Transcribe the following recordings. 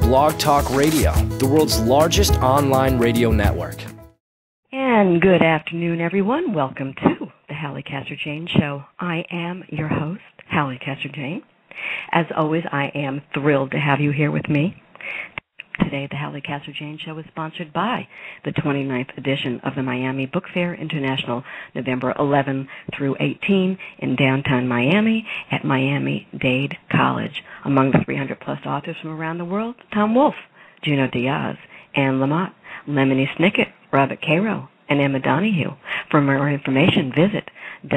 Blog Talk Radio, the world's largest online radio network. And good afternoon, everyone. Welcome to the Halli Casser-Jayne Show. I am your host, Halli Casser-Jayne. As always, I am thrilled to have you here with me. Today, the Halli Casser-Jayne Show is sponsored by the 29th edition of the Miami Book Fair International, November 11 through 18 in downtown Miami at Miami-Dade College. Among the 300-plus authors from around the world, Tom Wolfe, Juno Diaz, Anne Lamott, Lemony Snicket, Robert Caro, and Emma Donahue. For more information, visit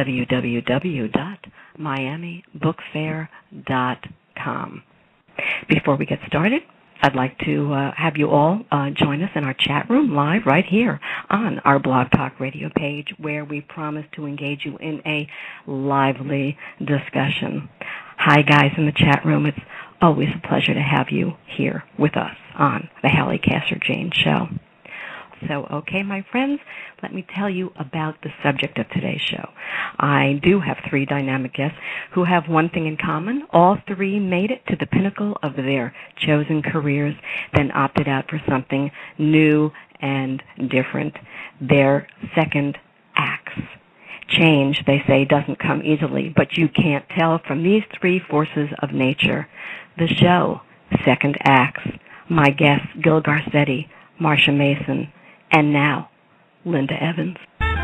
www.miamibookfair.com. Before we get started, I'd like to have you all join us in our chat room live right here on our Blog Talk Radio page, where we promise to engage you in a lively discussion. Hi, guys in the chat room. It's always a pleasure to have you here with us on the Halli Casser-Jayne Show. So, okay, my friends, let me tell you about the subject of today's show. I do have three dynamic guests who have one thing in common. All three made it to the pinnacle of their chosen careers, then opted out for something new and different, their second acts. Change, they say, doesn't come easily, but you can't tell from these three forces of nature. The show, Second Acts. My guests, Gil Garcetti, Marsha Mason, and now, Linda Evans.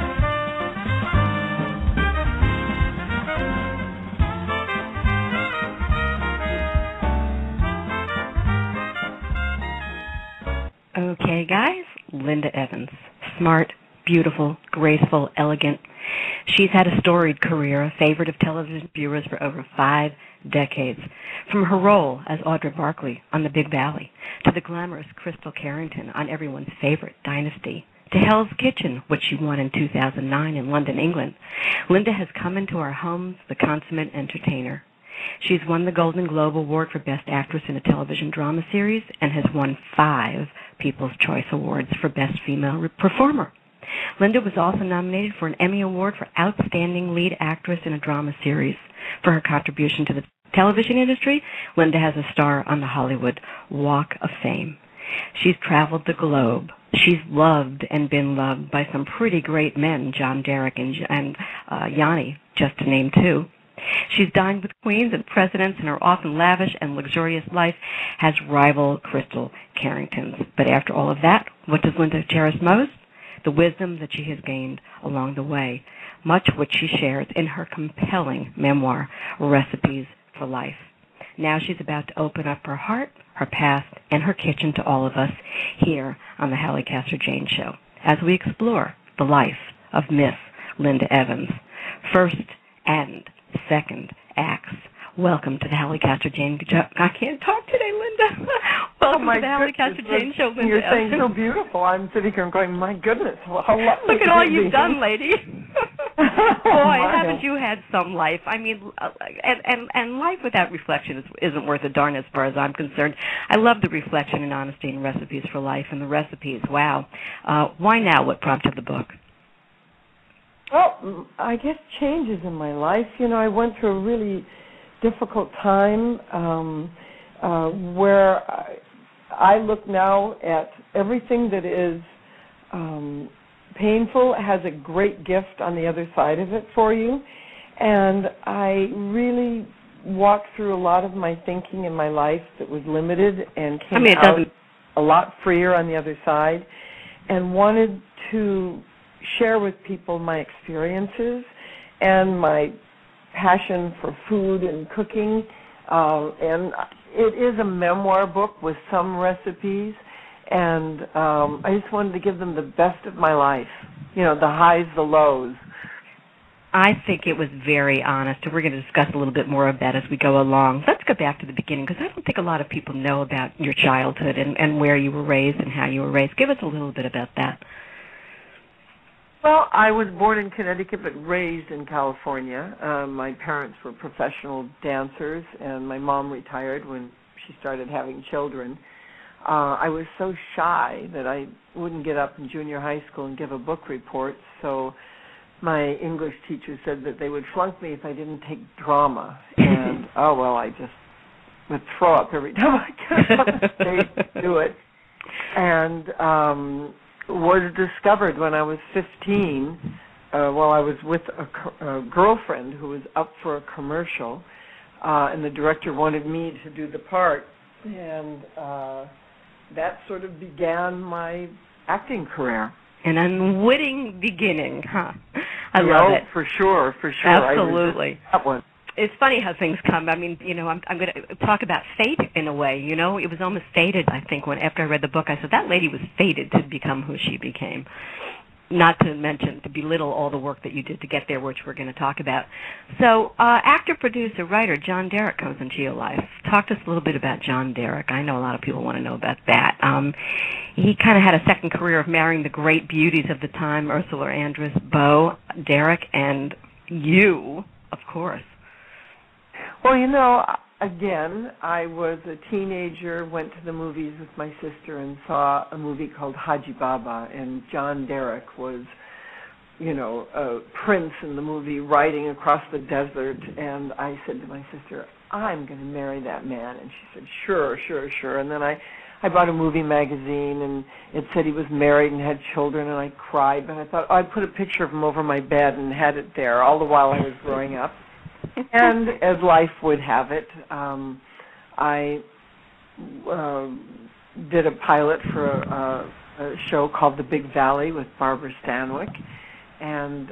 Okay, guys, Linda Evans. Smart, beautiful, graceful, elegant. She's had a storied career, a favorite of television viewers for over 5 decades. From her role as Audra Barkley on The Big Valley, to the glamorous Crystal Carrington on everyone's favorite Dynasty, to Hell's Kitchen, which she won in 2009 in London, England, Linda has come into our homes the consummate entertainer. She's won the Golden Globe Award for Best Actress in a Television Drama Series and has won 5 People's Choice Awards for Best Female Performer. Linda was also nominated for an Emmy Award for Outstanding Lead Actress in a Drama Series. For her contribution to the television industry, Linda has a star on the Hollywood Walk of Fame. She's traveled the globe. She's loved and been loved by some pretty great men, John Derek and Yanni, just to name 2. She's dined with queens and presidents, and her often lavish and luxurious life has rival Crystal Carrington's. But after all of that, what does Linda cherish most? The wisdom that she has gained along the way, much which she shares in her compelling memoir, Recipes for Life. Now she's about to open up her heart, her past, and her kitchen to all of us here on the Halli Casser-Jayne Show as we explore the life of Miss Linda Evans. First and second acts. Welcome to the Halli Casser-Jayne Show. I can't talk today, Linda. Welcome to the Halli Casser-Jayne Show, Linda. You're saying so beautiful. I'm sitting here going, my goodness, how lovely. Look at all you've done, lady. Boy, haven't you had some life? I mean, and life without reflection isn't worth a darn as far as I'm concerned. I love the reflection and honesty in Recipes for Life, and the recipes, wow. Why now? What prompted the book? Well, I guess changes in my life. You know, I went through a really difficult time where I look now at everything that is painful has a great gift on the other side of it for you. And I really walked through a lot of my thinking in my life that was limited and came out a lot freer on the other side, and wanted to share with people my experiences and my passion for food and cooking. And it is a memoir book with some recipes, and I just wanted to give them the best of my life, you know, the highs, the lows. I think it was very honest, and we're going to discuss a little bit more of that as we go along. Let's go back to the beginning, because I don't think a lot of people know about your childhood and where you were raised and how you were raised. Give us a little bit about that. Well, I was born in Connecticut but raised in California. My parents were professional dancers, and my mom retired when she started having children. I was so shy that I wouldn't get up in junior high school and give a book report, so my English teacher said that they would flunk me if I didn't take drama. And, oh, well, I just would throw up every time I get on the stage to do it. And was discovered when I was 15 while I was with a girlfriend who was up for a commercial, and the director wanted me to do the part. And that sort of began my acting career. An unwitting beginning, huh? I love it. For sure. Absolutely. That one. It's funny how things come. I mean, I'm going to talk about fate in a way. It was almost fated, I think, after I read the book. I said, that lady was fated to become who she became. Not to mention, to belittle all the work that you did to get there, which we're going to talk about. So, actor, producer, writer John Derek comes into your life. Talk to us a little bit about John Derek. I know a lot of people want to know about that. He kind of had a second career of marrying the great beauties of the time, Ursula Andress, Bo, Derek, and you, of course. Well, again, I was a teenager, went to the movies with my sister and saw a movie called Haji Baba, and John Derek was, a prince in the movie riding across the desert, and I said to my sister, I'm going to marry that man, and she said, sure, and then I bought a movie magazine, and it said he was married and had children, and I cried, but I thought, I'd put a picture of him over my bed and had it there all the while I was growing up. And as life would have it, I did a pilot for a show called The Big Valley with Barbara Stanwyck, and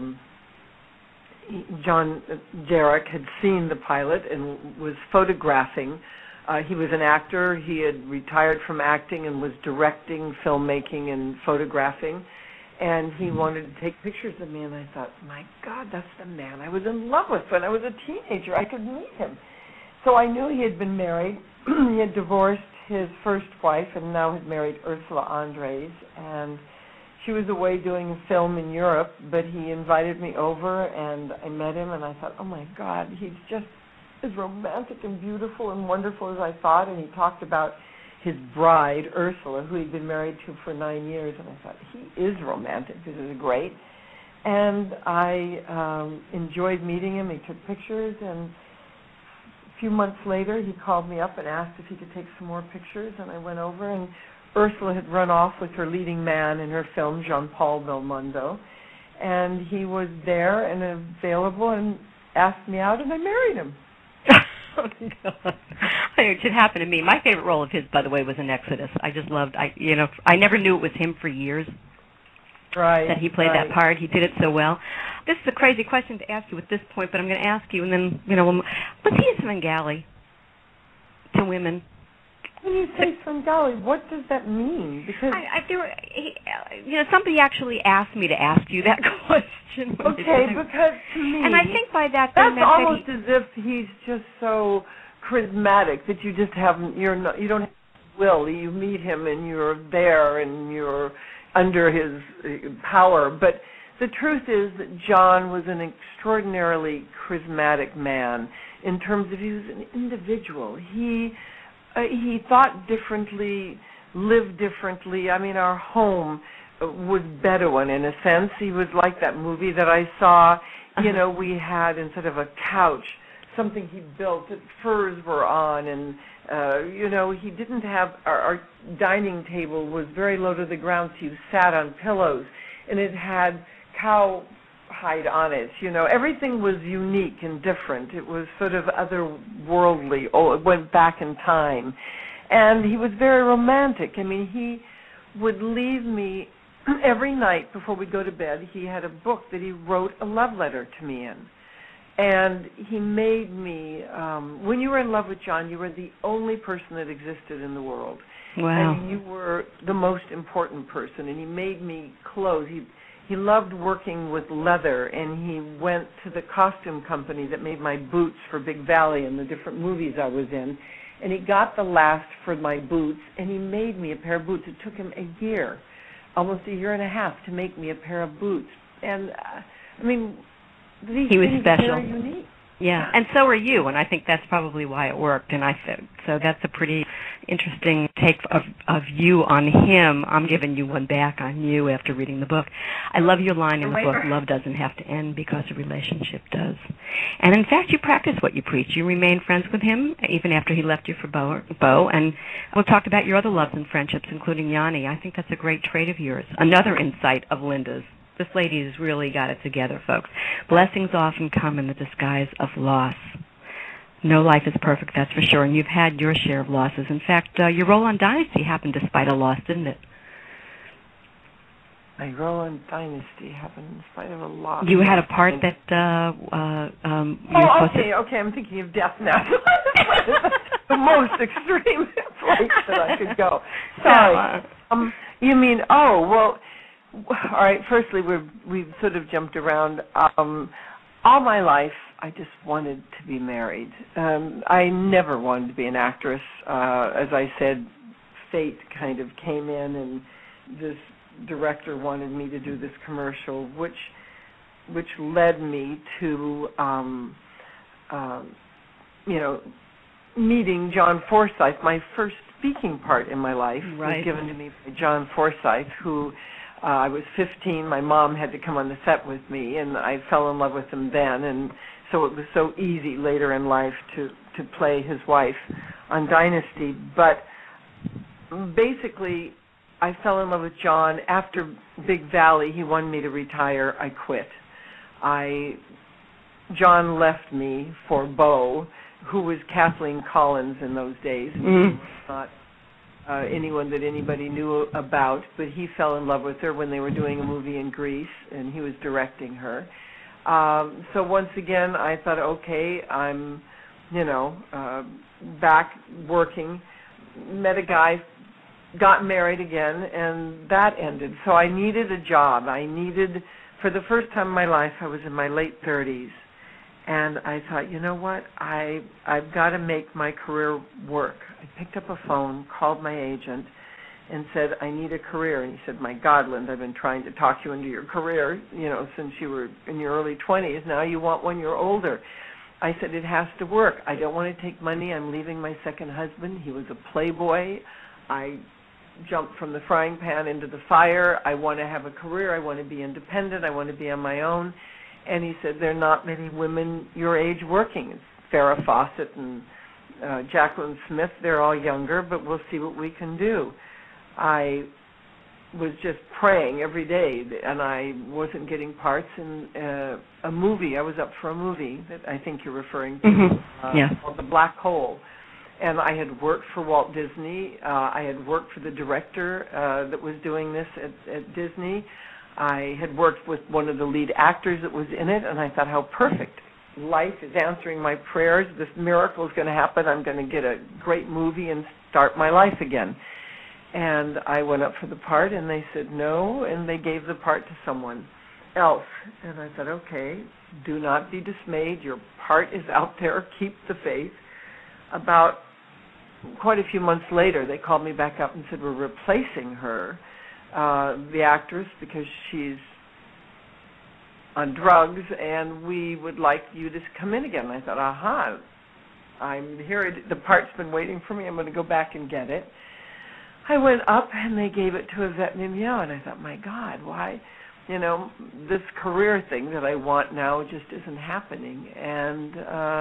John Derek had seen the pilot and was photographing. He was an actor. He had retired from acting and was directing, filmmaking, and photographing. And he wanted to take pictures of me, and I thought, my God, that's the man I was in love with when I was a teenager. I could meet him. So I knew he had been married. He had divorced his first wife and now had married Ursula Andress. And she was away doing a film in Europe, but he invited me over, and I met him, and I thought, oh, my God, he's just as romantic and beautiful and wonderful as I thought. And he talked about his bride, Ursula, who he'd been married to for 9 years, and I thought, he is romantic. This is great. And I enjoyed meeting him. He took pictures, and a few months later, he called me up and asked if he could take some more pictures, and I went over, and Ursula had run off with her leading man in her film, Jean-Paul Belmondo, and he was there and available and asked me out, and I married him. Oh, God. It should happen to me. My favorite role of his, by the way, was in Exodus. I just loved, I never knew it was him for years. Right. That he played that part. He did it so well. This is a crazy question to ask you at this point, but I'm going to ask you, and then, was he a Svengali to women? When you say Svengali, what does that mean? Because somebody actually asked me to ask you that question. Okay, because to me, and I think by that that's almost as if he's just so charismatic that you just you don't have will. You meet him and you're there and you're under his power. But the truth is that John was an extraordinarily charismatic man in terms of he was an individual. He thought differently, lived differently. I mean, our home was Bedouin in a sense. He was like that movie that I saw. We had, instead of a couch, something he built that furs were on, and he didn't have our dining table was very low to the ground, so you sat on pillows, and it had cow hide on it. Everything was unique and different. It was sort of otherworldly. It went back in time, and he was very romantic. I mean, he would leave me every night before we go to bed. He had a book that he wrote a love letter to me in. And he made me, when you were in love with John, you were the only person that existed in the world. Wow. And you were the most important person. And he made me clothes. He loved working with leather, and he went to the costume company that made my boots for Big Valley and the different movies I was in. And he got the last for my boots, and he made me a pair of boots. It took him a year, almost a year and a half, to make me a pair of boots. And, he was special. Very unique. Yeah, and so are you, and I think that's probably why it worked. And so that's a pretty interesting take of you on him. I'm giving you one back on you after reading the book. I love your line in the book, love doesn't have to end because a relationship does. And in fact, you practice what you preach. You remain friends with him even after he left you for Bo. And we'll talk about your other loves and friendships, including Yanni. I think that's a great trait of yours. Another insight of Linda's. This lady has really got it together, folks. Blessings often come in the disguise of loss. No life is perfect, that's for sure, and you've had your share of losses. In fact, your role on Dynasty happened despite a loss, didn't it? My role on Dynasty happened in spite of a loss. You had a part that Okay, I'm thinking of death now. The most extreme place that I could go. Sorry. You mean, all right, firstly, we've sort of jumped around. All my life, I just wanted to be married. I never wanted to be an actress. As I said, fate kind of came in, and this director wanted me to do this commercial, which led me to, meeting John Forsythe. My first speaking part in my life was given to me by John Forsythe, who... I was 15. My mom had to come on the set with me, and I fell in love with him then. And so it was so easy later in life to play his wife on Dynasty. But basically, I fell in love with John. After Big Valley, he wanted me to retire. I quit. John left me for Bo, who was Kathleen Collins in those days. Mm-hmm. Not anyone that anybody knew about, but he fell in love with her when they were doing a movie in Greece, and he was directing her. So once again, I thought, okay, I'm, back working, met a guy, got married again, and that ended. So I needed a job. For the first time in my life, I was in my late 30s, and I thought, you know what, I've got to make my career work. I picked up a phone, called my agent, and said, I need a career. And he said, my God, Linda, I've been trying to talk you into your career, since you were in your early 20s. Now you want one year older. I said, it has to work. I don't want to take money. I'm leaving my second husband. He was a playboy. I jumped from the frying pan into the fire. I want to have a career. I want to be independent. I want to be on my own. And he said, there are not many women your age working. It's Farrah Fawcett and Jacqueline Smith. They're all younger, but we'll see what we can do. I was just praying every day, and I wasn't getting parts in a movie. I was up for a movie that I think you're referring to, called The Black Hole. And I had worked for Walt Disney. I had worked for the director that was doing this at Disney. I had worked with one of the lead actors that was in it, and I thought, how perfect. Life is answering my prayers. This miracle is going to happen. I'm going to get a great movie and start my life again. And I went up for the part, and they said no, and they gave the part to someone else. And I said, okay, do not be dismayed. Your part is out there. Keep the faith. About quite a few months later, they called me back up and said, we're replacing her, the actress, because she's on drugs, and we would like you to come in again. And I thought, aha, I'm here. The part's been waiting for me. I'm going to go back and get it. I went up, and they gave it to Yvette Mimieux, and I thought, my God, why? This career thing that I want now just isn't happening. And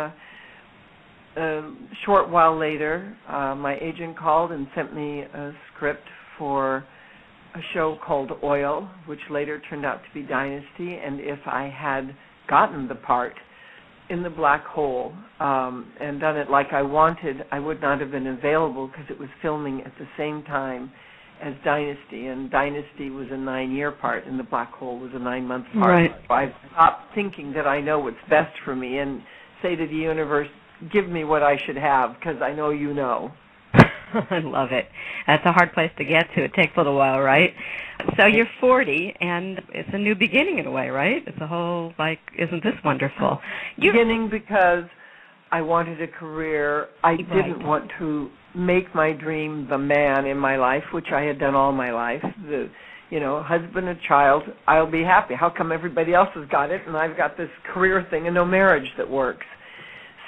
a short while later, my agent called and sent me a script for a show called Oil, which later turned out to be Dynasty. And if I had gotten the part in The Black Hole and done it like I wanted, I would not have been available because it was filming at the same time as Dynasty. And Dynasty was a 9-year part, and The Black Hole was a 9-month part. Right. So I stopped thinking that I know what's best for me and say to the universe, give me what I should have, because I know you know. I love it. That's a hard place to get to. It takes a little while, right? So you're 40, and it's a new beginning in a way, right? It's a whole, isn't this wonderful? Beginning because I wanted a career. I didn't want to make my dream the man in my life, which I had done all my life. Husband and child, I'll be happy. How come everybody else has got it, and I've got this career thing and no marriage that works?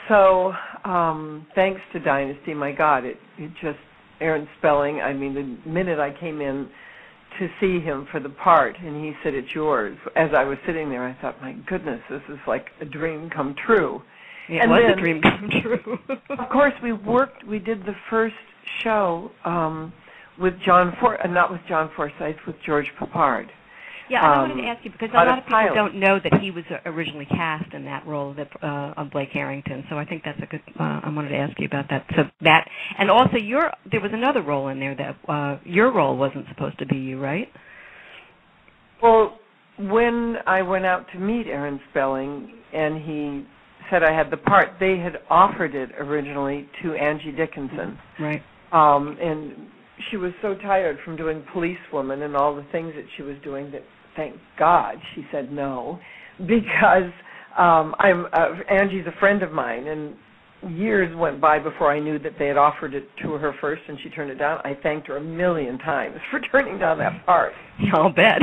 So thanks to Dynasty, my God, it just, Aaron Spelling, I mean, the minute I came in to see him for the part, and he said, "It's yours." As I was sitting there, I thought, my goodness, this is like a dream come true. It was a dream come true. Of course, we did the first show with not with John Forsythe, with George Papard. Yeah, I wanted to ask you, because a lot of people don't know that he was originally cast in that role of Blake Harrington, so I think that's a good, I wanted to ask you about that. So that, and also there was another role in there that, your role wasn't supposed to be you, right? Well, when I went out to meet Aaron Spelling, and he said I had the part, they had offered it originally to Angie Dickinson. Right. And she was so tired from doing policewoman and all the things that she was doing that, thank God, she said no, because Angie's a friend of mine, and years went by before I knew that they had offered it to her first, and she turned it down. I thanked her a million times for turning down that part. I'll bet.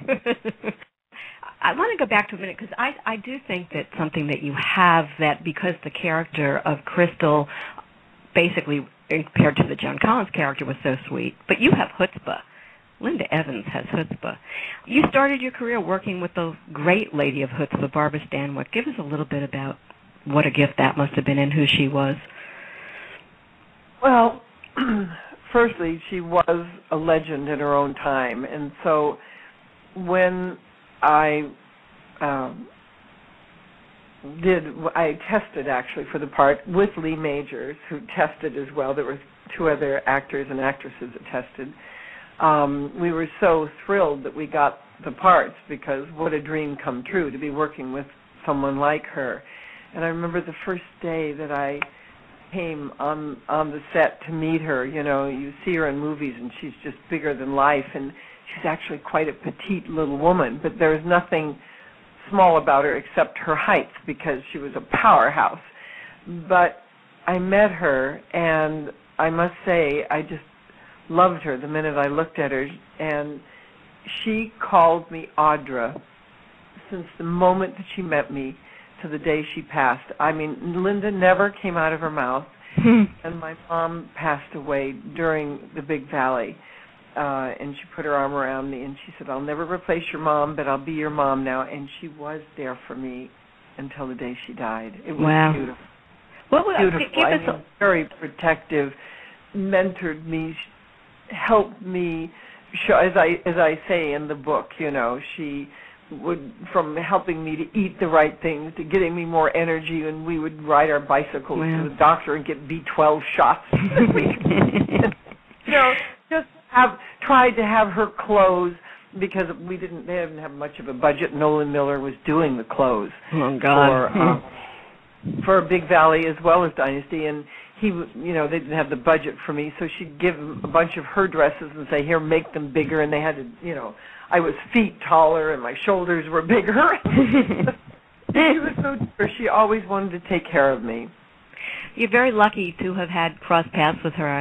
I want to go back to a minute, because I do think that something that you have, that because the character of Crystal, basically compared to the Joan Collins character, was so sweet, but you have chutzpah. Linda Evans has chutzpah. You started your career working with the great lady of chutzpah, Barbara Stanwyck. Give us a little bit about what a gift that must have been and who she was. Well, firstly, she was a legend in her own time, and so when I tested actually for the part with Lee Majors, who tested as well. There were two other actors and actresses that tested. We were so thrilled that we got the parts, because what a dream come true to be working with someone like her. And I remember the first day that I came on the set to meet her. You know, you see her in movies and she's just bigger than life, and she's actually quite a petite little woman, but there's nothing small about her except her height, because she was a powerhouse. But I met her, and I must say I just loved her the minute I looked at her, and she called me Audra since the moment that she met me to the day she passed. I mean, Linda never came out of her mouth, and my mom passed away during the Big Valley. And she put her arm around me, and she said, "I'll never replace your mom, but I'll be your mom now." And she was there for me until the day she died. It was beautiful. Beautiful. Very protective, mentored me, helped me. As I say in the book, you know, she would, from helping me to eat the right things to getting me more energy, and we would ride our bicycles to the doctor and get B12 shots. You know, just tried to have her clothes, because they didn't have much of a budget. Nolan Miller was doing the clothes for Big Valley as well as Dynasty, and they didn't have the budget for me, so she'd give him a bunch of her dresses and say, "Here, make them bigger," and they had to, I was feet taller and my shoulders were bigger. She was so dear. She always wanted to take care of me. You're very lucky to have had cross paths with her,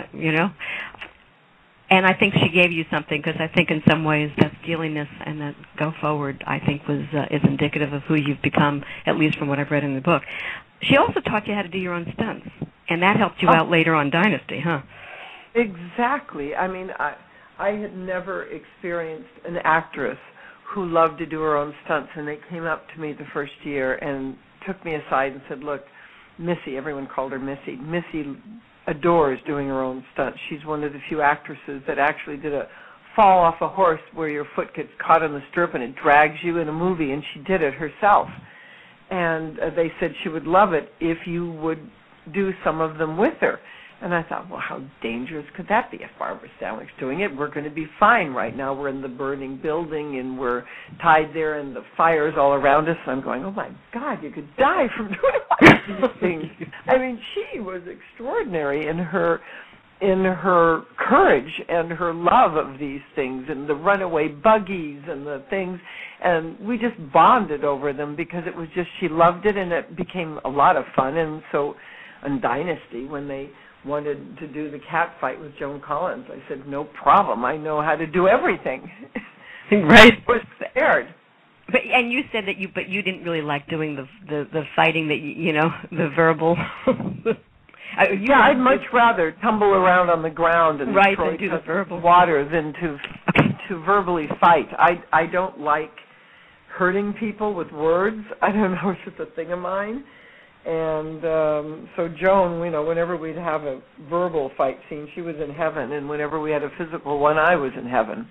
And I think she gave you something, because I think in some ways that steeliness and that go forward, I think, is indicative of who you've become, at least from what I've read in the book. She also taught you how to do your own stunts, and that helped you out later on Dynasty, huh? Exactly. I mean, I had never experienced an actress who loved to do her own stunts, and they came up to me the first year and took me aside and said, "Look, Missy," everyone called her Missy, Missy adores doing her own stunts. She's one of the few actresses that actually did a fall off a horse where your foot gets caught in the stirrup and it drags you in a movie, and she did it herself. And they said she would love it if you would do some of them with her. And I thought, well, how dangerous could that be if Barbara Stanwyck's doing it? We're going to be fine right now. We're in the burning building, and we're tied there, and the fire's all around us. I'm going, oh, my God, you could die from doing all these things. I mean, she was extraordinary in her courage and her love of these things, and the runaway buggies and the things. And we just bonded over them, because it was just, she loved it, and it became a lot of fun. And so on Dynasty, when they wanted to do the cat fight with Joan Collins, I said, no problem. I know how to do everything. Right. I was scared. And you said that you didn't really like doing the fighting, that the verbal. I'd much rather tumble around on the ground and than do the verbal water than to verbally fight. I don't like hurting people with words. I don't know, it's just a thing of mine. And so Joan, whenever we'd have a verbal fight scene, she was in heaven, and whenever we had a physical one, I was in heaven.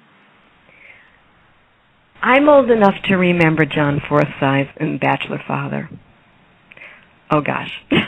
I'm old enough to remember John Forsythe in Bachelor Father. Oh, gosh.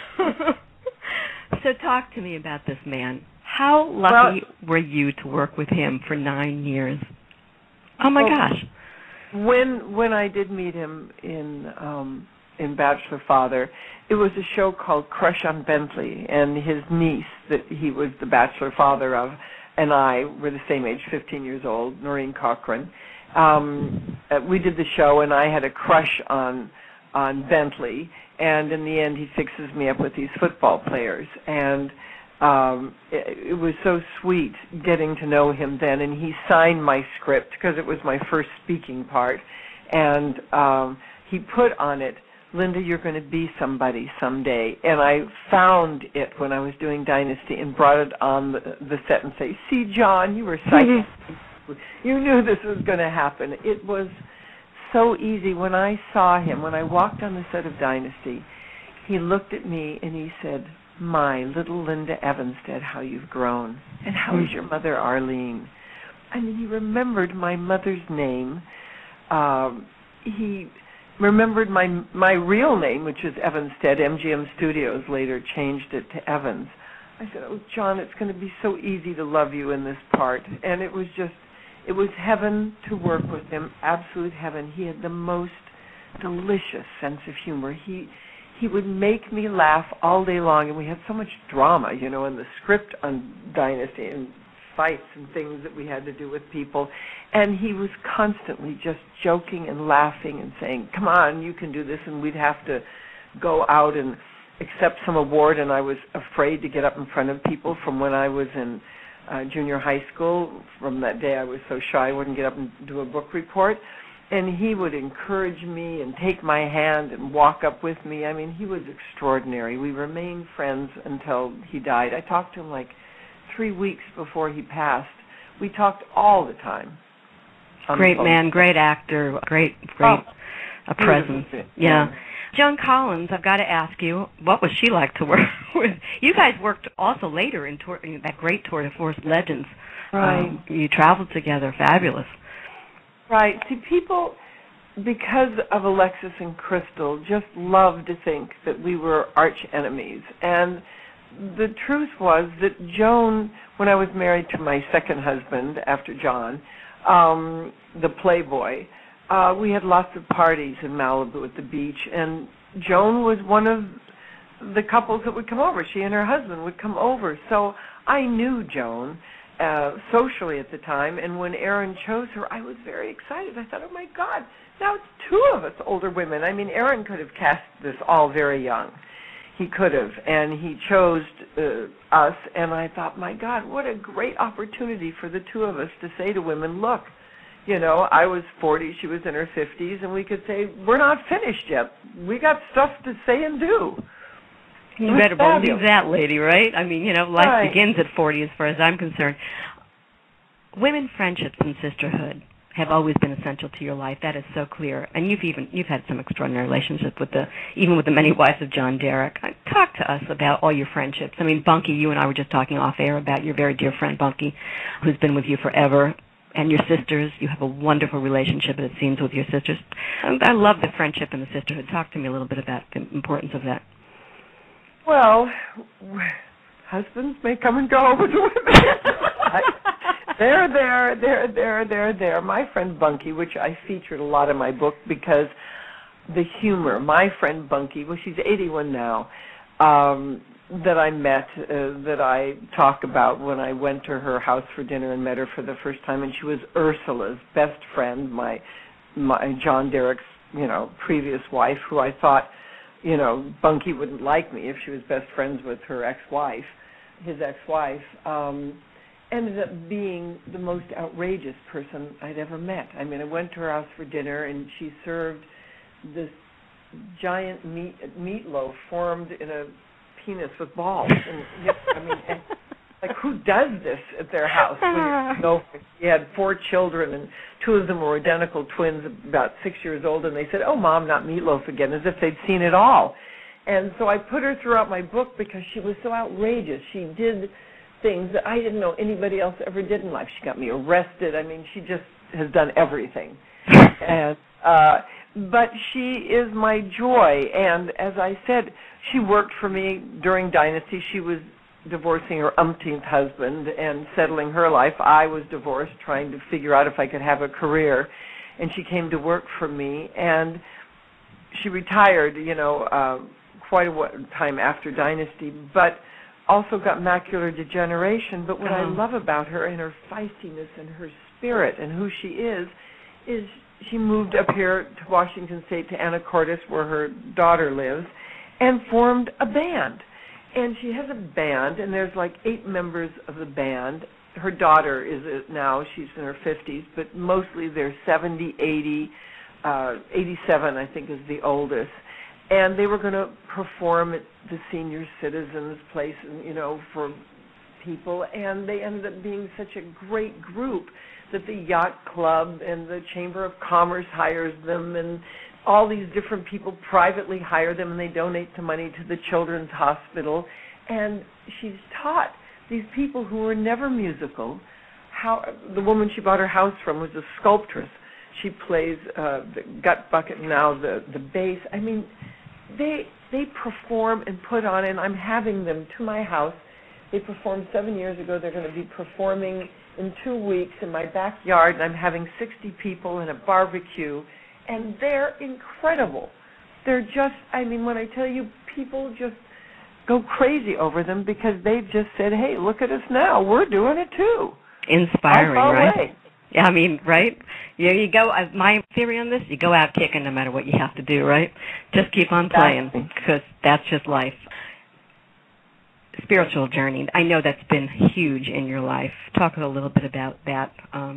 So talk to me about this man. How lucky were you to work with him for 9 years? Oh, my gosh. When I did meet him in Bachelor Father, it was a show called Crush on Bentley, and his niece, that he was the Bachelor Father of, and I were the same age, 15 years old, Noreen Cochran. We did the show, and I had a crush on Bentley, and in the end he fixes me up with these football players, and it was so sweet getting to know him then, and he signed my script because it was my first speaking part, and he put on it, Linda, you're going to be somebody someday, and I found it when I was doing Dynasty and brought it on the set and say, see, John, you were psychic. You knew this was going to happen. It was so easy. When I saw him, when I walked on the set of Dynasty, he looked at me and he said, my little Linda Evans, how you've grown. And how is your mother, Arlene? I mean, he remembered my mother's name. He remembered my real name, which is Evanstead. MGM Studios later changed it to Evans. I said, oh, John, it's going to be so easy to love you in this part. And it was heaven to work with him, absolute heaven. He had the most delicious sense of humor. He would make me laugh all day long, and we had so much drama, in the script on Dynasty, and fights and things that we had to do with people. And he was constantly just joking and laughing and saying, come on, you can do this, and we'd have to go out and accept some award, and I was afraid to get up in front of people from when I was in junior high school. From that day I was so shy I wouldn't get up and do a book report. And he would encourage me and take my hand and walk up with me. I mean, he was extraordinary. We remained friends until he died. I talked to him like 3 weeks before he passed. We talked all the time. Great man, great actor, great presence. Yeah. Joan Collins, I've got to ask you, what was she like to work with? You guys worked also later in that great Tour de Force Legends. Right. You traveled together. Fabulous. Right. See, people, because of Alexis and Crystal, just loved to think that we were arch enemies. And the truth was that Joan, when I was married to my second husband after John, the Playboy, we had lots of parties in Malibu at the beach, and Joan was one of the couples that would come over. She and her husband would come over. So I knew Joan socially at the time, and when Aaron chose her, I was very excited. I thought, oh, my God, now it's two of us older women. I mean, Aaron could have cast this all very young. He could have, and he chose us, and I thought, my God, what a great opportunity for the two of us to say to women, look, I was 40, she was in her 50s, and we could say, we're not finished yet. We got stuff to say and do. You better believe that, lady, right? I mean, life begins at 40 as far as I'm concerned. Women friendships and sisterhood have always been essential to your life. That is so clear. And you've had some extraordinary relationships even with the many wives of John Derek. Talk to us about all your friendships. I mean, Bunky, you and I were just talking off air about your very dear friend Bunky, who's been with you forever. And your sisters, you have a wonderful relationship, it seems, with your sisters. I love the friendship and the sisterhood. Talk to me a little bit about the importance of that. Well, husbands may come and go with women. They're there. My friend Bunky, which I featured a lot in my book because the humor, my friend Bunky, well, she's 81 now, that I met, that I talk about when I went to her house for dinner and met her for the first time, and she was Ursula's best friend, my John Derek's, previous wife, who I thought, Bunky wouldn't like me if she was best friends with her ex-wife, his ex-wife. ended up being the most outrageous person I'd ever met. I mean, I went to her house for dinner, and she served this giant meatloaf formed in a penis with balls. And, I mean, and, like, who does this at their house? She had 4 children, and 2 of them were identical twins, about 6 years old, and they said, "Oh, Mom, not meatloaf again," as if they'd seen it all. And so I put her throughout my book because she was so outrageous. She did things that I didn't know anybody else ever did in life. She got me arrested. I mean, she just has done everything. And but she is my joy. And as I said, she worked for me during Dynasty. She was divorcing her umpteenth husband and settling her life. I was divorced, trying to figure out if I could have a career. And she came to work for me. And she retired, quite a time after Dynasty, but also got macular degeneration. But what I love about her and her feistiness and her spirit and who she is she moved up here to Washington State, to Anacortes, where her daughter lives, and formed a band. And she has a band, and there's like 8 members of the band. Her daughter is now, she's in her 50s, but mostly they're 70, 80, 87, I think, is the oldest. And they were going to perform at the senior citizens place, for people. And they ended up being such a great group that the Yacht Club and the Chamber of Commerce hires them, and all these different people privately hire them, and they donate the money to the Children's Hospital. And she's taught these people who were never musical how. The woman she bought her house from was a sculptress. She plays the gut bucket now, the bass. I mean, they perform and put on, and I'm having them to my house. They performed 7 years ago. They're going to be performing in 2 weeks in my backyard, and I'm having 60 people and a barbecue, and they're incredible. They're just, when I tell you, people just go crazy over them because they've just said, "Hey, look at us now. We're doing it too." Inspiring, right? Yeah, right? You go. My theory on this: you go out kicking no matter what you have to do, right? Just keep on playing because that's just life. Spiritual journey. I know that's been huge in your life. Talk a little bit about that.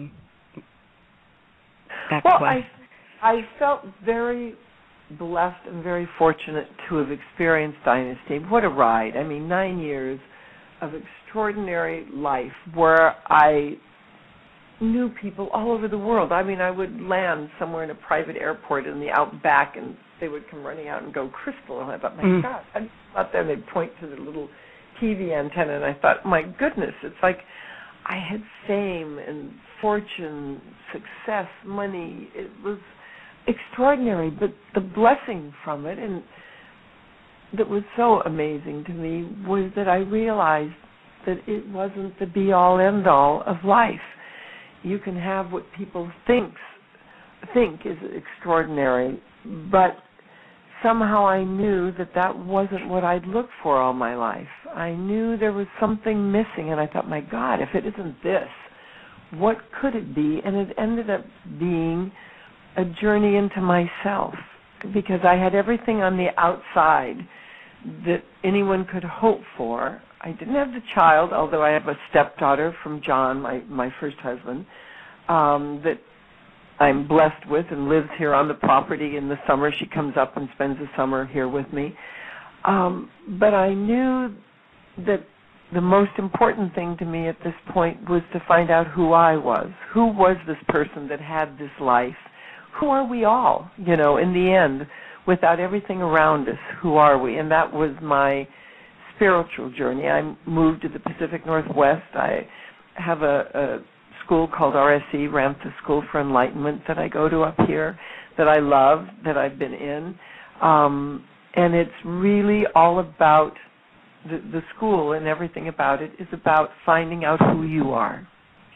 I felt very blessed and very fortunate to have experienced Dynasty. What a ride. 9 years of extraordinary life where I knew people all over the world. I would land somewhere in a private airport in the outback, and they would come running out and go, "Crystal." And I thought, my God. I thought then they'd point to the little TV antenna, and I thought, my goodness, it's like I had fame and fortune, success, money. It was extraordinary, but the blessing from it, and that was so amazing to me, was that I realized that it wasn't the be-all, end-all of life. You can have what people think is extraordinary, but somehow I knew that wasn't what I'd looked for all my life. I knew there was something missing, and I thought, my God, if it isn't this, what could it be? And it ended up being a journey into myself, because I had everything on the outside that anyone could hope for. I didn't have the child, although I have a stepdaughter from John, my first husband, that I'm blessed with and lives here on the property. In the summer, she comes up and spends the summer here with me. But I knew that the most important thing to me at this point was to find out who I was. Who was this person that had this life? Who are we all, in the end, without everything around us? Who are we? And that was my spiritual journey. I moved to the Pacific Northwest. I have a school called RSE, Ramtha School for Enlightenment, that I go to up here, that I love, that I've been in. And it's really all about the school, and everything about it is about finding out who you are.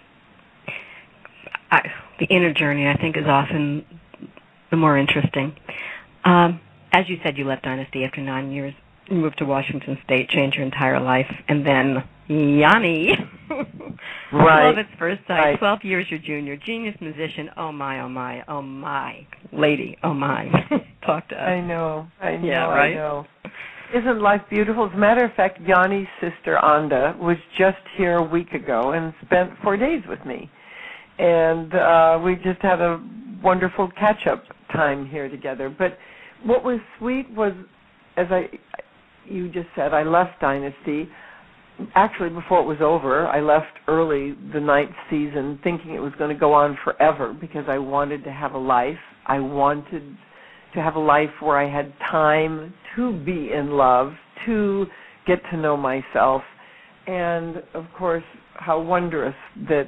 The inner journey, I think, is often the more interesting. As you said, you left Dynasty after 9 years. You moved to Washington State, changed your entire life, and then Yanni. Right. Love at first sight. Right. 12 years your junior. Genius musician. Oh, my, oh, my, oh, my. Lady, oh, my. Talk to us. I know. Yeah, right? I know. Isn't life beautiful? As a matter of fact, Yanni's sister, Anda, was just here a week ago and spent 4 days with me. And we just had a wonderful catch-up time here together. But what was sweet was, as you just said, I left Dynasty. Actually, before it was over, I left early the 9th season thinking it was going to go on forever because I wanted to have a life. I wanted to have a life where I had time to be in love, to get to know myself. And, of course, how wondrous that,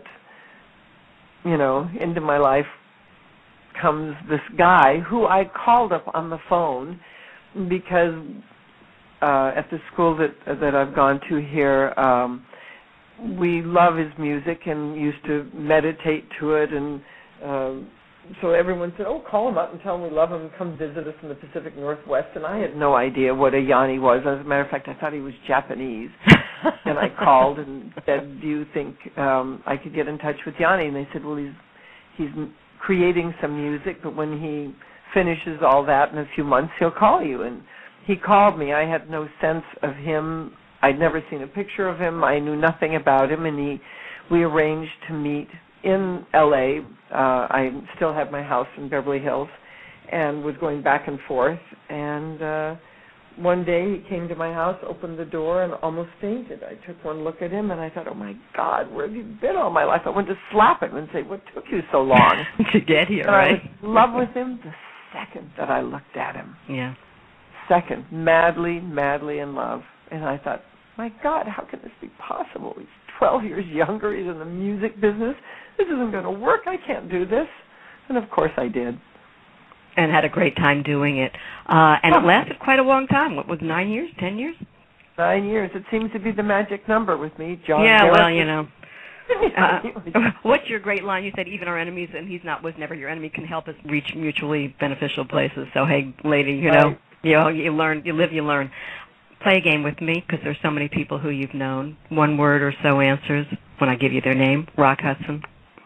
into my life comes this guy who I called up on the phone because at the school that I've gone to here, we love his music and used to meditate to it, and so everyone said, call him up and tell him we love him and come visit us in the Pacific Northwest, and I had no idea what a Yanni was. As a matter of fact, I thought he was Japanese, and I called and said, do you think I could get in touch with Yanni? And they said, well, he's creating some music, but when he finishes all that in a few months, he'll call you. And he called me. I had no sense of him. I'd never seen a picture of him. I knew nothing about him, and we arranged to meet in L.A. I still had my house in Beverly Hills and was going back and forth. And one day he came to my house, opened the door, and almost fainted. I took one look at him, and I thought, oh, my God, where have you been all my life? I wanted to slap him and say, what took you so long? To get here, and right? I was in love with him the second that I looked at him. Yeah. Second, madly, madly in love. And I thought, my God, how can this be possible? He's 12 years younger. He's in the music business. This isn't going to work. I can't do this. And, of course, I did. And had a great time doing it. And it lasted quite a long time. What was 9 years, 10 years? 9 years. It seems to be the magic number with me, John. Yeah, Garrett. What's your great line? You said even our enemies, and was never your enemy, can help us reach mutually beneficial places. So, hey, lady, Right. you learn, you live, you learn. Play a game with me, because there's so many people who you've known. One word or so answers when I give you their name. Rock Hudson.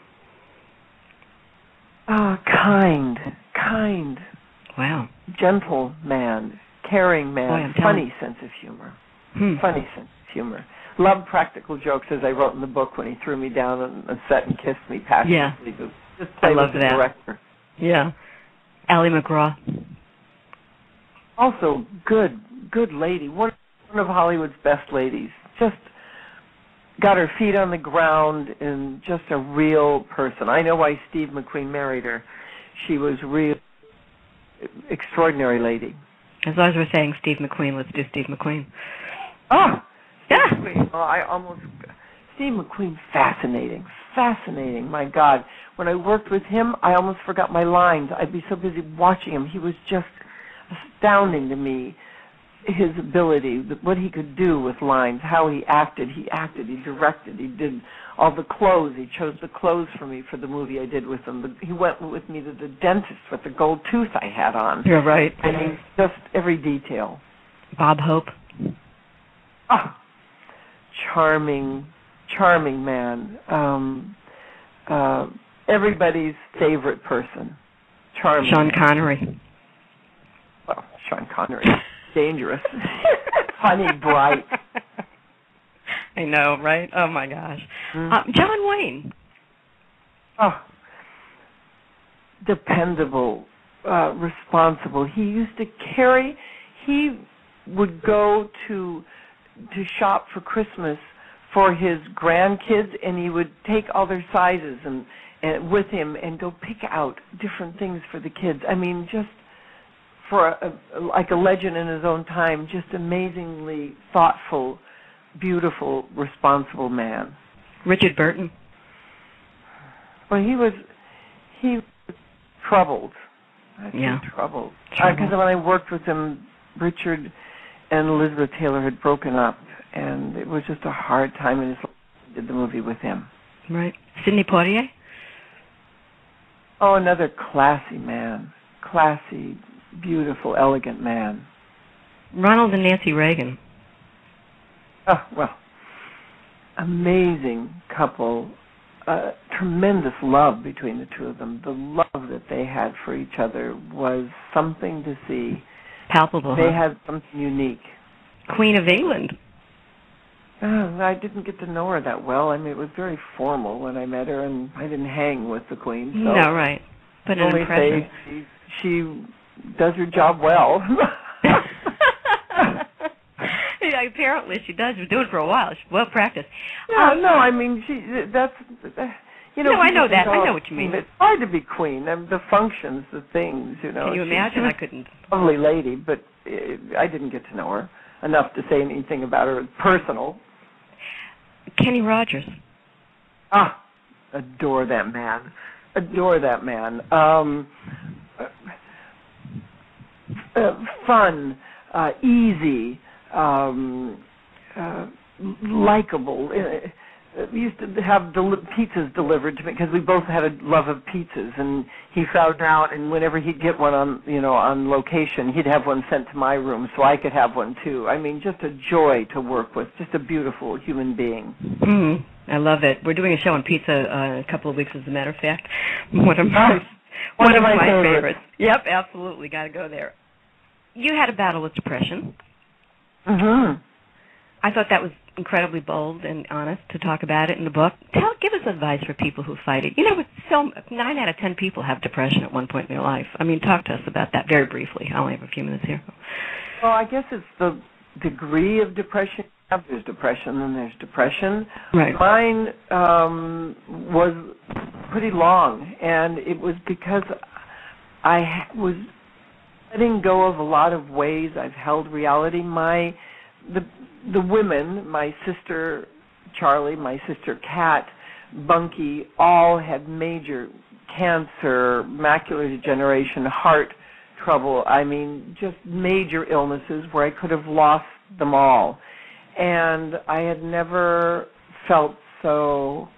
Kind. Wow. Gentle man, caring man, funny sense of humor. Funny sense of humor. Love practical jokes, as I wrote in the book when he threw me down on a set and kissed me passionately. Yeah. Just play I love with the that. director. Yeah. Ally McGraw. Also, good lady. One of Hollywood's best ladies. Just got her feet on the ground and just a real person. I know why Steve McQueen married her. She was a real extraordinary lady. As long as we're saying Steve McQueen, let's do Steve McQueen. Oh, yeah. McQueen. Steve McQueen, fascinating. My God, when I worked with him, I almost forgot my lines. I'd be so busy watching him. He was just astounding to me. His ability, what he could do with lines, how he acted, he directed, he did all the clothes. He chose the clothes for me for the movie I did with him. He went with me to the dentist with the gold tooth I had on. You're right. I mean, just every detail. Bob Hope. Oh, charming man. Everybody's favorite person. Charming. Sean Connery. Well, Sean Connery. Dangerous. Funny, bright. I know, right? Oh, my gosh. John Wayne. Oh, dependable, responsible. He would go to shop for Christmas for his grandkids, and he would take all their sizes and with him and go pick out different things for the kids. I mean, just for like a legend in his own time, just amazingly thoughtful, beautiful, responsible man. Richard Burton. Well, he was troubled. Troubled. Because when I worked with him, Richard and Elizabeth Taylor had broken up, and it was just a hard time in his life. I did the movie with him. Right. Sidney Poitier? Oh, another classy man. Classy, beautiful, elegant man. Ronald and Nancy Reagan. Oh, well, amazing couple. Tremendous love between the two of them. The love that they had for each other was something to see. Palpable. They had something unique. Queen of England. I didn't get to know her that well. I mean, it was very formal when I met her, and I didn't hang with the Queen. So no, right. But an impression. She does her job well. Yeah, apparently she does. She's been doing it for a while. She's well practiced. Yeah, no, I mean, that's... No, I know that. I know what you mean. It's hard to be queen. I mean, the functions, the things, you know. Can you imagine? I couldn't. Lovely lady, but I didn't get to know her enough to say anything about her personal. Kenny Rogers. Adore that man. Adore that man. Fun, easy, likable. We used to have pizzas delivered to me because we both had a love of pizzas, and he found out. And whenever he'd get one on location, he'd have one sent to my room so I could have one too. I mean, just a joy to work with. Just a beautiful human being. Mm-hmm. I love it. We're doing a show on pizza in a couple of weeks, as a matter of fact. One of my favorites. Yep, absolutely. Got to go there. You had a battle with depression. Mm-hmm. I thought that was incredibly bold and honest to talk about it in the book. Give us advice for people who fight it. 9 out of 10 people have depression at one point in their life. I mean, talk to us about that very briefly. I only have a few minutes here. Well, I guess it's the degree of depression. There's depression, and there's depression. Right. Mine was pretty long, and it was because I was letting go of a lot of ways I've held reality. The women, my sister Charlie, my sister Kat, Bunky, all had major cancer, macular degeneration, heart trouble. I mean, just major illnesses where I could have lost them all. And I had never felt so...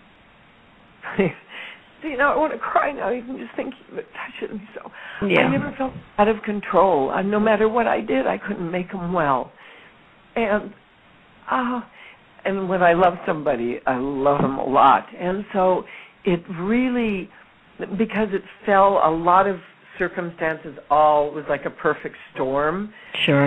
I want to cry now, even just thinking of it. I shouldn't be so. Yeah. I never felt out of control. No matter what I did, I couldn't make them well. And when I love somebody, I love them a lot. And so it really, because it fell, a lot of circumstances was like a perfect storm. Sure.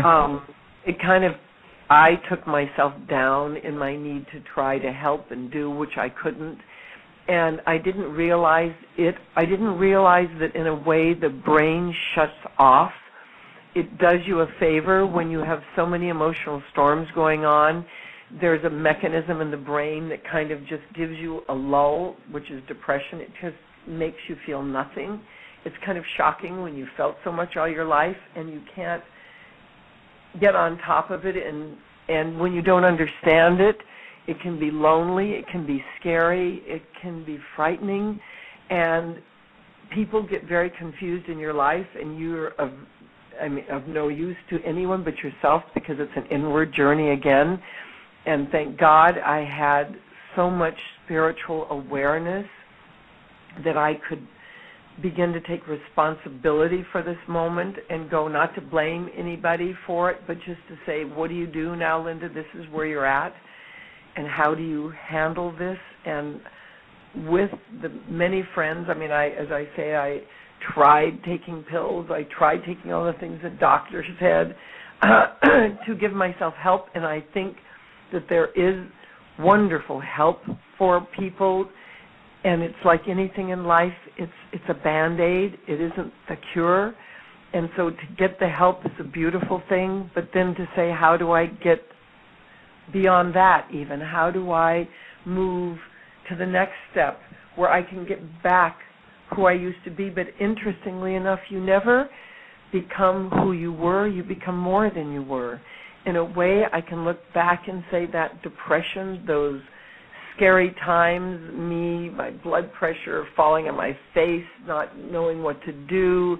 I took myself down in my need to try to help and do, which I couldn't. And I didn't realize it. I didn't realize that in a way the brain shuts off. It does you a favor when you have so many emotional storms going on. There's a mechanism in the brain that kind of just gives you a lull, which is depression. It just makes you feel nothing. It's kind of shocking when you felt so much all your life and you can't get on top of it. And when you don't understand it, it can be lonely, it can be scary, it can be frightening. And people get very confused in your life, and you're of no use to anyone but yourself, because it's an inward journey again. And thank God I had so much spiritual awareness that I could begin to take responsibility for this moment and go, not to blame anybody for it, but just to say, what do you do now, Linda? This is where you're at, and how do you handle this? And with the many friends, as I say, I tried taking pills. I tried taking all the things that doctors said to give myself help, and I think that there is wonderful help for people, and it's like anything in life, it's a Band-Aid. It isn't the cure, and so to get the help is a beautiful thing, but then to say, how do I get beyond that even? How do I move to the next step where I can get back who I used to be? But interestingly enough, you never become who you were. You become more than you were. In a way, I can look back and say that depression, those scary times, my blood pressure falling on my face, not knowing what to do.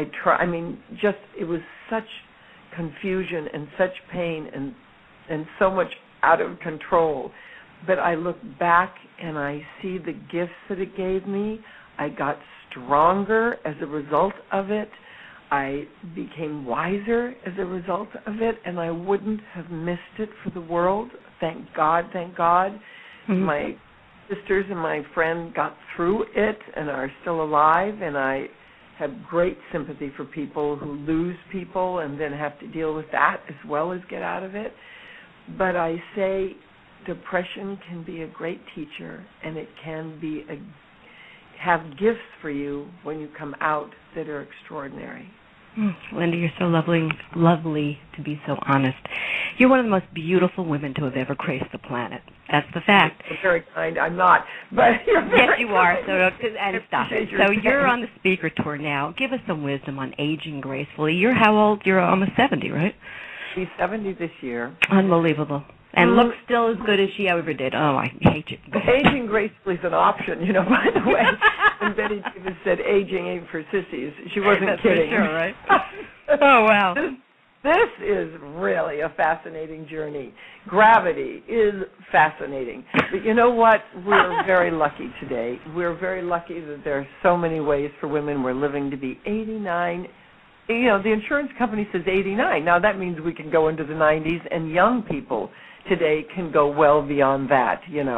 It was such confusion and such pain and so much out of control. But I look back and I see the gifts that it gave me. I got stronger as a result of it. I became wiser as a result of it, and I wouldn't have missed it for the world. Thank God, thank God. Mm-hmm. My sisters and my friend got through it and are still alive, and I have great sympathy for people who lose people and then have to deal with that as well as get out of it. But I say depression can be a great teacher, and it can be have gifts for you when you come out that are extraordinary. Linda, you're so lovely to be so honest. You're one of the most beautiful women to have ever graced the planet. That's the fact. You're very kind. I'm not, but you're very yes, you are. So and stop it. So you're on the speaker tour now. Give us some wisdom on aging gracefully. You're how old? You're almost 70, right? She's 70 this year. Unbelievable. And looks still as good as she ever did. Oh, I hate you. Aging gracefully is an option, by the way. And Betty Davis said aging ain't for sissies. She wasn't That's kidding. For sure, right? Oh, wow. This is really a fascinating journey. Gravity is fascinating. But you know what? We're very lucky today. We're very lucky that there are so many ways for women. We're living to be 89. The insurance company says 89. Now, that means we can go into the 90s, and young people today can go well beyond that,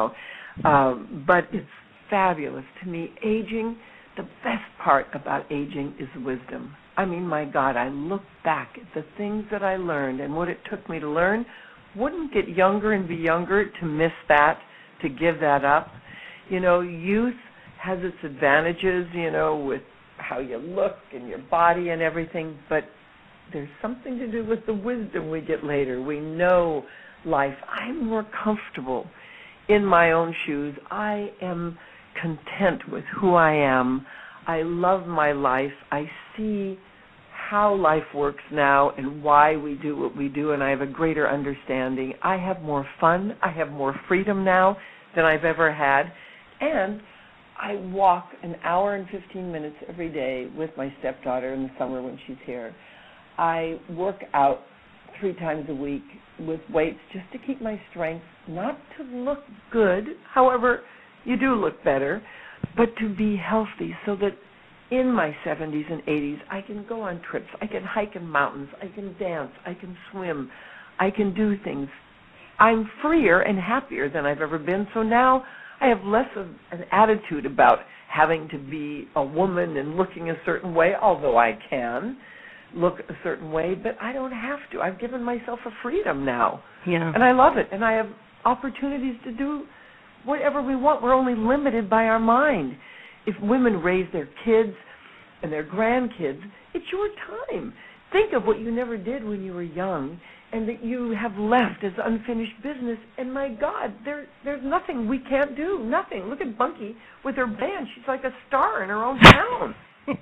But it's fabulous. To me, aging, the best part about aging is wisdom. I mean, my God, I look back at the things that I learned and what it took me to learn. Wouldn't get younger and be younger to miss that, to give that up. Youth has its advantages, with how you look and your body and everything, but there's something to do with the wisdom we get later. We know life. I'm more comfortable in my own shoes. I am content with who I am. I love my life. I see how life works now and why we do what we do, and I have a greater understanding. I have more fun. I have more freedom now than I've ever had, and I walk an hour and 15 minutes every day with my stepdaughter in the summer when she's here. I work out 3 times a week with weights just to keep my strength, not to look good, however, you do look better, but to be healthy so that in my 70s and 80s I can go on trips, I can hike in mountains, I can dance, I can swim, I can do things. I'm freer and happier than I've ever been, so now I have less of an attitude about having to be a woman and looking a certain way, although I can look a certain way, but I don't have to. I've given myself a freedom now. Yeah. And I love it. And I have opportunities to do whatever we want. We're only limited by our mind. If women raise their kids and their grandkids, it's your time. Think of what you never did when you were young and that you have left as unfinished business. And my God, there's nothing we can't do. Nothing. Look at Bunky with her band. She's like a star in her own town.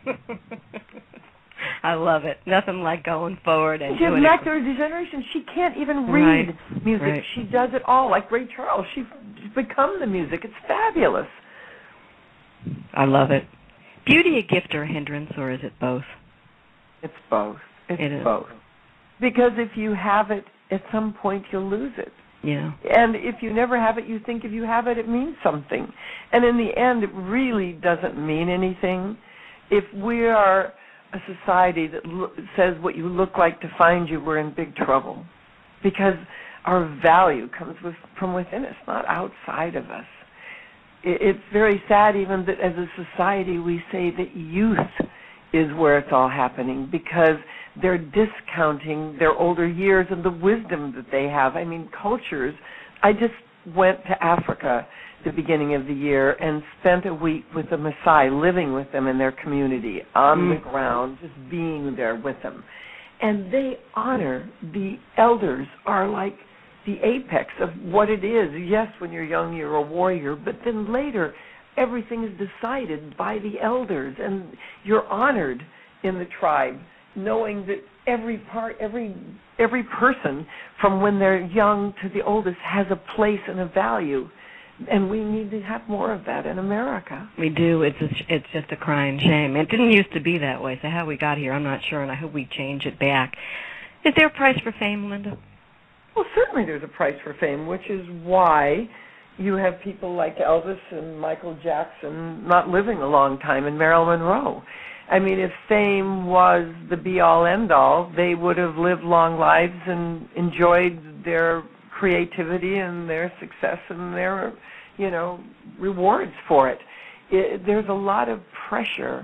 I love it. Nothing like going forward and she has doing macular degeneration. She can't even read music. Right. She does it all, like Ray Charles. She's become the music. It's fabulous. I love it. Beauty a gift or a hindrance, or is it both? It's both. It is both. Because if you have it, at some point you'll lose it. Yeah. And if you never have it, you think if you have it, it means something. And in the end, it really doesn't mean anything. If we are a society that says what you look like defines you, we're in big trouble. Because our value comes from within us, not outside of us. It's very sad even that as a society we say that youth is where it's all happening because they're discounting their older years and the wisdom that they have. I mean, cultures. I just went to Africa at the beginning of the year and spent a week with the Maasai, living with them in their community, on the ground, just being there with them. And they honor the elders are like the apex of what it is. Yes, when you're young, you're a warrior, but then later, everything is decided by the elders, and you're honored in the tribe, knowing that every person, from when they're young to the oldest, has a place and a value, and we need to have more of that in America. We do. It's just a crying shame. It didn't used to be that way, so how we got here, I'm not sure, and I hope we change it back. Is there a price for fame, Linda? Well, certainly there's a price for fame, which is why you have people like Elvis and Michael Jackson not living a long time, and Marilyn Monroe. I mean, if fame was the be-all, end-all, they would have lived long lives and enjoyed their creativity and their success and their, rewards for it. There's a lot of pressure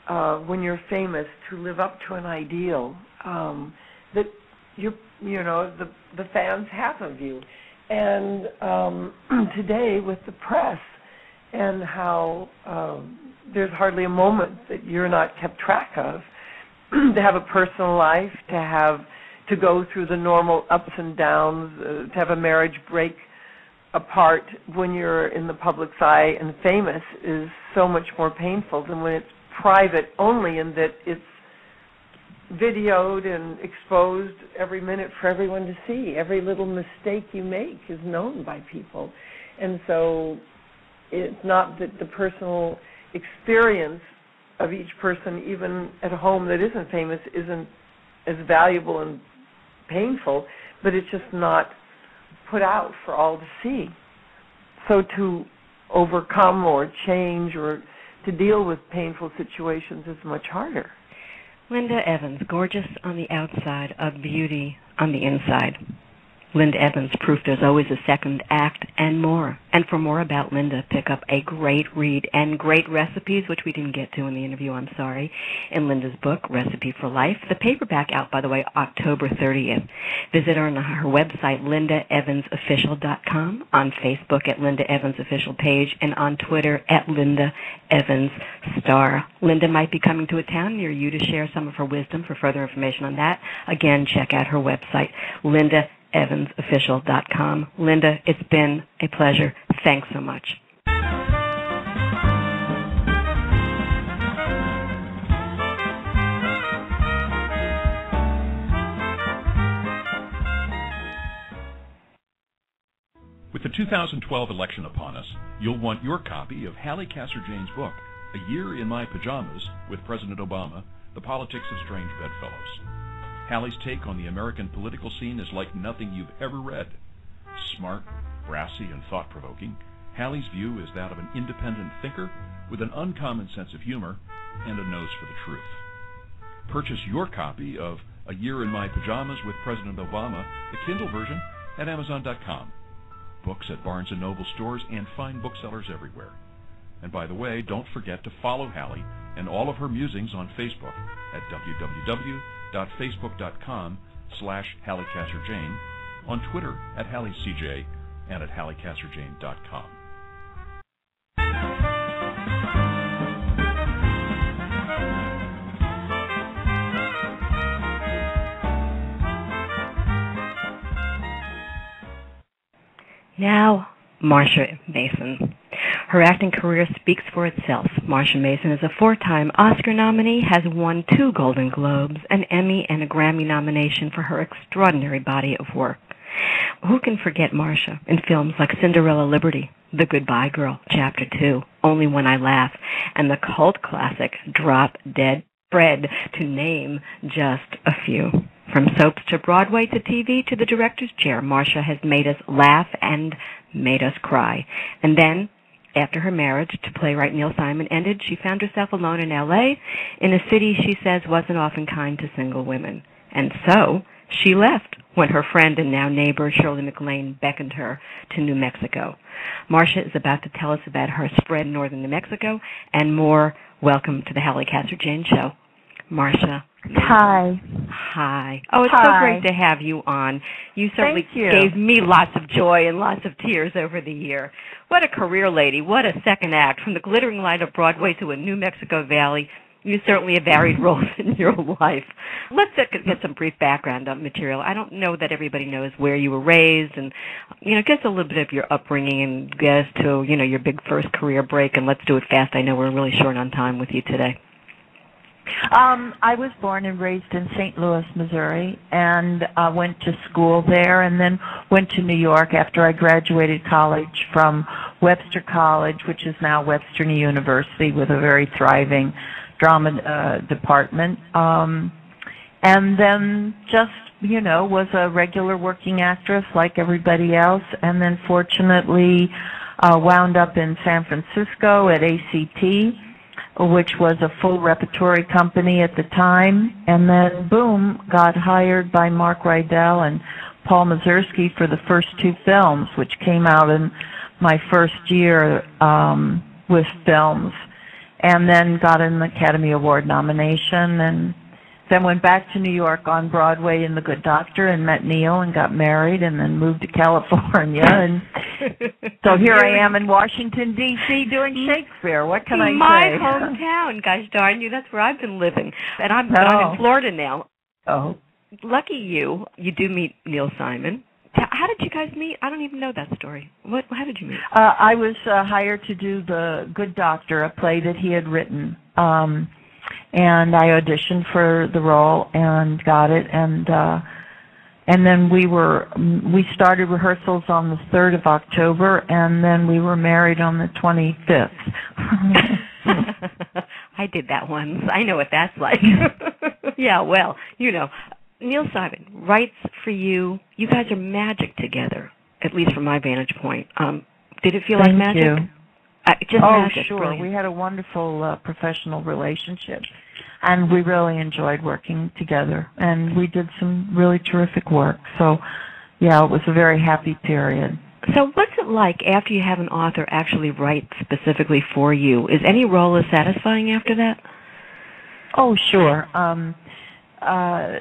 when you're famous, to live up to an ideal that the fans have of you. And today with the press and how there's hardly a moment that you're not kept track of, to have a personal life, to go through the normal ups and downs, to have a marriage break apart when you're in the public's eye and famous is so much more painful than when it's private only, in that it's videoed and exposed every minute for everyone to see. Every little mistake you make is known by people. And so it's not that the personal experience of each person, even at home that isn't famous, isn't as valuable and painful, but it's just not put out for all to see. So to overcome or change or to deal with painful situations is much harder. Linda Evans, gorgeous on the outside, a beauty on the inside. Linda Evans, proof there's always a second act and more. And for more about Linda, pick up a great read and great recipes, which we didn't get to in the interview, I'm sorry, in Linda's book, Recipe for Life. The paperback out, by the way, October 30th. Visit her on her website, lindaevansofficial.com, on Facebook at Linda Evans Official Page, and on Twitter at Linda Evans Star. Linda might be coming to a town near you to share some of her wisdom. For further information on that, again, check out her website, lindaevansofficial.com. Linda, it's been a pleasure. Thanks so much. With the 2012 election upon us, you'll want your copy of Halli Casser-Jayne's book, A Year in My Pajamas with President Obama, The Politics of Strange Bedfellows. Hallie's take on the American political scene is like nothing you've ever read. Smart, brassy, and thought-provoking, Hallie's view is that of an independent thinker with an uncommon sense of humor and a nose for the truth. Purchase your copy of A Year in My Pajamas with President Obama, the Kindle version, at Amazon.com. Books at Barnes & Noble stores and fine booksellers everywhere. And by the way, don't forget to follow Halli and all of her musings on Facebook at www.facebook.com/Halli Casser-Jayne, on Twitter at HalliCJ, and at HalliCasserJayne.com. Now, Marsha Mason. Her acting career speaks for itself. Marsha Mason is a 4-time Oscar nominee, has won 2 Golden Globes, an Emmy, and a Grammy nomination for her extraordinary body of work. Who can forget Marsha in films like Cinderella Liberty, The Goodbye Girl, Chapter 2, Only When I Laugh, and the cult classic Drop Dead Fred, to name just a few. From soaps to Broadway to TV to the director's chair, Marsha has made us laugh and made us cry. And then, after her marriage to playwright Neil Simon ended, she found herself alone in L.A., in a city she says wasn't often kind to single women. And so she left when her friend and now neighbor Shirley MacLaine beckoned her to New Mexico. Marsha is about to tell us about her spread in northern New Mexico and more. Welcome to the Halli Casser-Jayne Show. Marsha. Hi. Hi. Oh, it's so great to have you on. You certainly gave me lots of joy and lots of tears over the year. What a career lady. What a second act. From the glittering light of Broadway to a New Mexico Valley, you certainly have varied roles in your life. Let's get some brief background material. I don't know that everybody knows where you were raised, and get a little bit of your upbringing and get us to your big first career break. And let's do it fast. I know we're really short on time with you today. I was born and raised in St. Louis, Missouri, and went to school there, and then went to New York after I graduated college from Webster College, which is now Webster University, with a very thriving drama department. And then just, was a regular working actress like everybody else, and then fortunately wound up in San Francisco at ACT, which was a full repertory company at the time, and then, boom, got hired by Mark Rydell and Paul Mazursky for the first 2 films, which came out in my first year with films. and then got an Academy Award nomination, and then went back to New York on Broadway in The Good Doctor and met Neil and got married, and then moved to California. And so here I am in Washington, D.C. doing Shakespeare. What can I say? My hometown. Gosh darn you, that's where I've been living. And I'm in Florida now. Oh. Lucky you. You do meet Neil Simon. How did you guys meet? I don't even know that story. How did you meet? I was hired to do The Good Doctor, a play that he had written. And I auditioned for the role and got it, and then we started rehearsals on the 3rd of October, and then we were married on the 25th. I did that once. I know what that's like. Yeah, well, Neil Simon writes for you. You guys are magic together, at least from my vantage point. Did it feel like magic? Thank you. Just magic, sure. Brilliant. We had a wonderful professional relationship, and we really enjoyed working together, and we did some really terrific work. So, yeah, it was a very happy period. So what's it like after you have an author actually write specifically for you? Is any role as satisfying after that? Oh, sure. I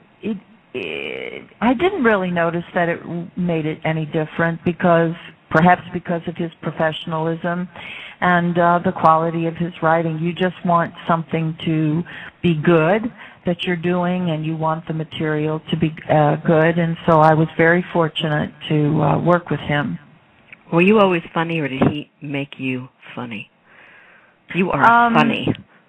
didn't really notice that it made it any different perhaps because of his professionalism and the quality of his writing. You just want something to be good that you're doing, and you want the material to be good, and so I was very fortunate to work with him. Were you always funny, or did he make you funny? You are funny.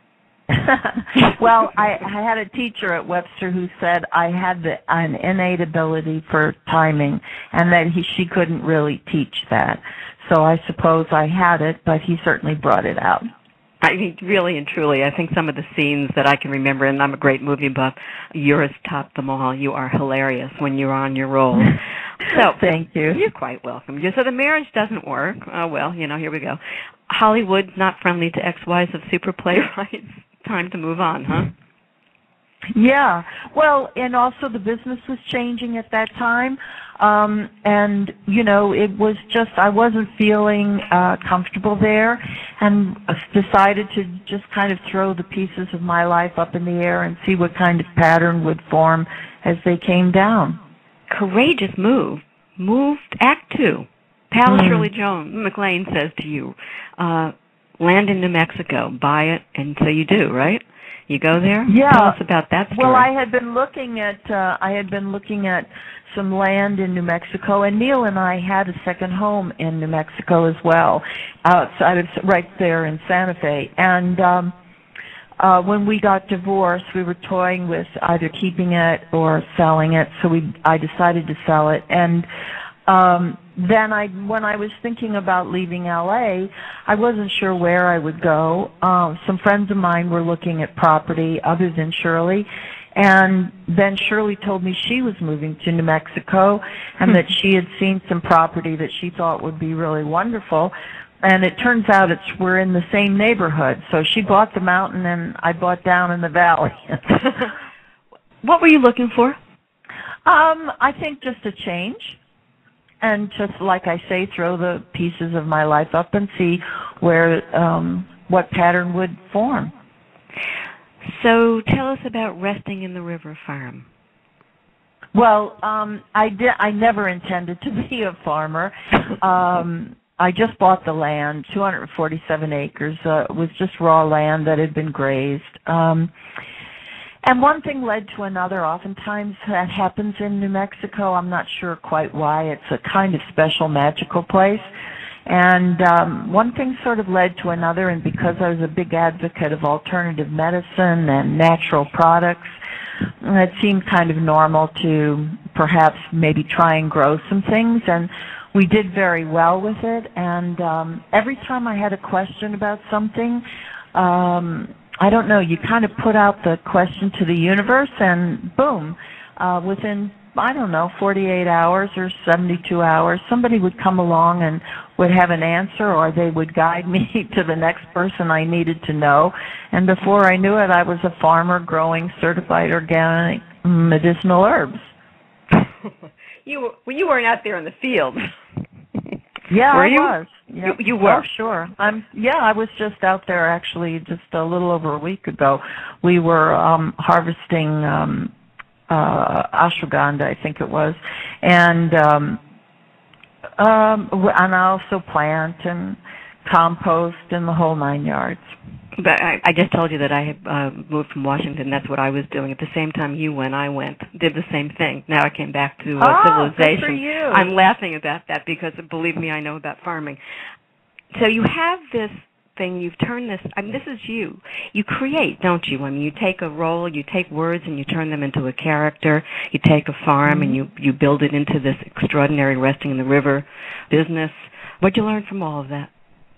Well, I had a teacher at Webster who said I had an innate ability for timing, and that she couldn't really teach that. So I suppose I had it, but he certainly brought it out. I mean, really and truly, I think some of the scenes that I can remember, and I'm a great movie buff, yours topped them all. You are hilarious when you're on your roll. So thank you. You're quite welcome. So the marriage doesn't work. Oh, well, here we go. Hollywood's not friendly to ex-wives of super playwrights. Time to move on, huh? Yeah. Well, and also the business was changing at that time. And, it was just, I wasn't feeling comfortable there, and decided to just kind of throw the pieces of my life up in the air and see what kind of pattern would form as they came down. Courageous move. Moved Act 2. Pal Shirley Jones McLean says to you, land in New Mexico, buy it, and so you do, right? You go there? Yeah. Tell us about that story. Well, I had been looking at some land in New Mexico, and Neil and I had a second home in New Mexico as well, outside of right there in Santa Fe. And when we got divorced, we were toying with either keeping it or selling it. So I decided to sell it, and then when I was thinking about leaving LA, I wasn't sure where I would go. Some friends of mine were looking at property other than Shirley, and then Shirley told me she was moving to New Mexico and that she had seen some property that she thought would be really wonderful. And it turns out we're in the same neighborhood. So she bought the mountain and I bought down in the valley. What were you looking for? I think just a change. And just like I say, throw the pieces of my life up and see what pattern would form. So tell us about resting in the river farm. Well, I never intended to be a farmer. I just bought the land, 247 acres. It was just raw land that had been grazed. And one thing led to another. Oftentimes that happens in New Mexico. I'm not sure quite why. It's a kind of special, magical place. And one thing sort of led to another, and because I was a big advocate of alternative medicine and natural products, it seemed kind of normal to perhaps maybe try and grow some things. And we did very well with it. And every time I had a question about something, I don't know, you kind of put out the question to the universe, and boom, within, 48 hours or 72 hours, somebody would come along and would have an answer, or they would guide me to the next person I needed to know. And before I knew it, I was a farmer growing certified organic medicinal herbs. You weren't out there in the field. Yeah, I was. Yep. You were? Oh, sure. I was just out there actually just a little over a week ago. We were harvesting ashwagandha, I think it was, and I also plant and compost and the whole 9 yards. But I just told you that I had moved from Washington. That's what I was doing. At the same time you went, I went. Did the same thing. Now I came back to civilization. Good for you. I'm laughing about that because, believe me, I know about farming. So you have this thing. You've turned this. I mean, this is you. You create, don't you? I mean, you take a role, you take words, and you turn them into a character. You take a farm and you build it into this extraordinary resting in the river business. What'd you learn from all of that?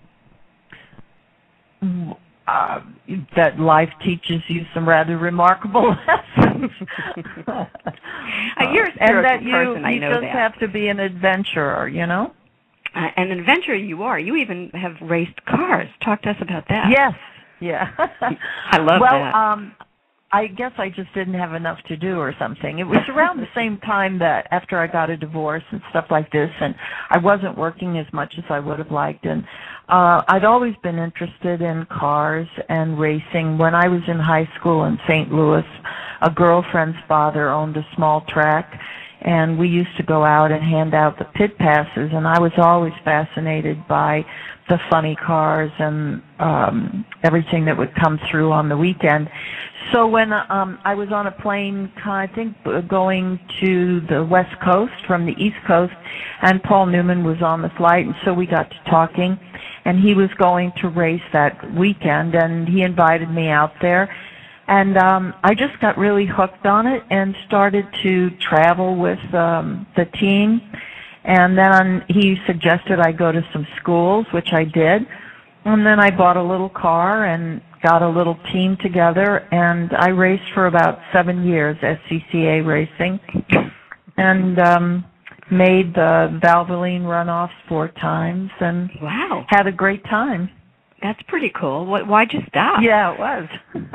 That life teaches you some rather remarkable lessons. You're a spiritual person, I know that. You just have to be an adventurer, you know? An adventurer you are. You even have raced cars. Talk to us about that. Yes. Yeah. I love that. Well, I guess I just didn't have enough to do or something. It was around the same time that after I got a divorce and stuff like this, and I wasn't working as much as I would have liked, and I'd always been interested in cars and racing. When I was in high school in St. Louis, a girlfriend's father owned a small track, and we used to go out and hand out the pit passes, and I was always fascinated by the funny cars and everything that would come through on the weekend. So when I was on a plane, I think going to the West Coast from the East Coast, and Paul Newman was on the flight, and so we got to talking, and he was going to race that weekend, and he invited me out there. And I just got really hooked on it and started to travel with the team. And then he suggested I go to some schools, which I did. And then I bought a little car and got a little team together. And I raced for about 7 years, SCCA racing. And made the Valvoline runoffs 4 times. And wow, had a great time. That's pretty cool. Why'd you stop? Yeah, it was.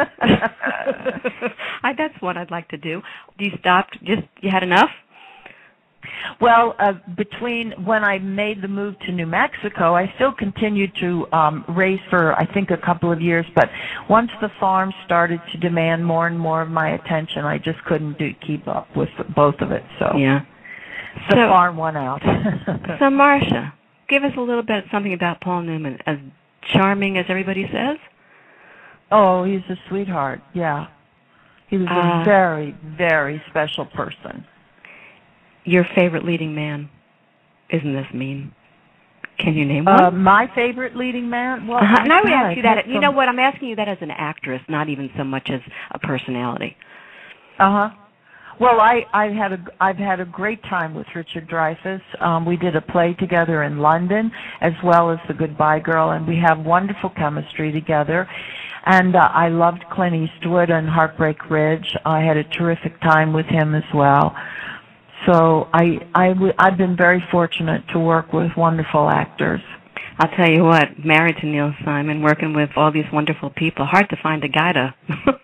That's what I'd like to do. You stopped, you had enough? Well, between when I made the move to New Mexico, I still continued to race for, I think, a couple of years. But once the farm started to demand more and more of my attention, I just couldn't keep up with both of it. So yeah, the farm won out. So, Marsha, give us a little bit something about Paul Newman. As charming as everybody says? Oh, he's a sweetheart, yeah. He was a very, very special person. Your favorite leading man? Isn't this mean? Can you name one? My favorite leading man? Well, and I would ask you that. You know what? I'm asking you that as an actress, not even so much as a personality. Well, I've had a great time with Richard Dreyfuss. We did a play together in London, as well as The Goodbye Girl, and we have wonderful chemistry together. And I loved Clint Eastwood and Heartbreak Ridge. I had a terrific time with him as well. So I've been very fortunate to work with wonderful actors. I'll tell you what, married to Neil Simon, working with all these wonderful people, hard to find a guy to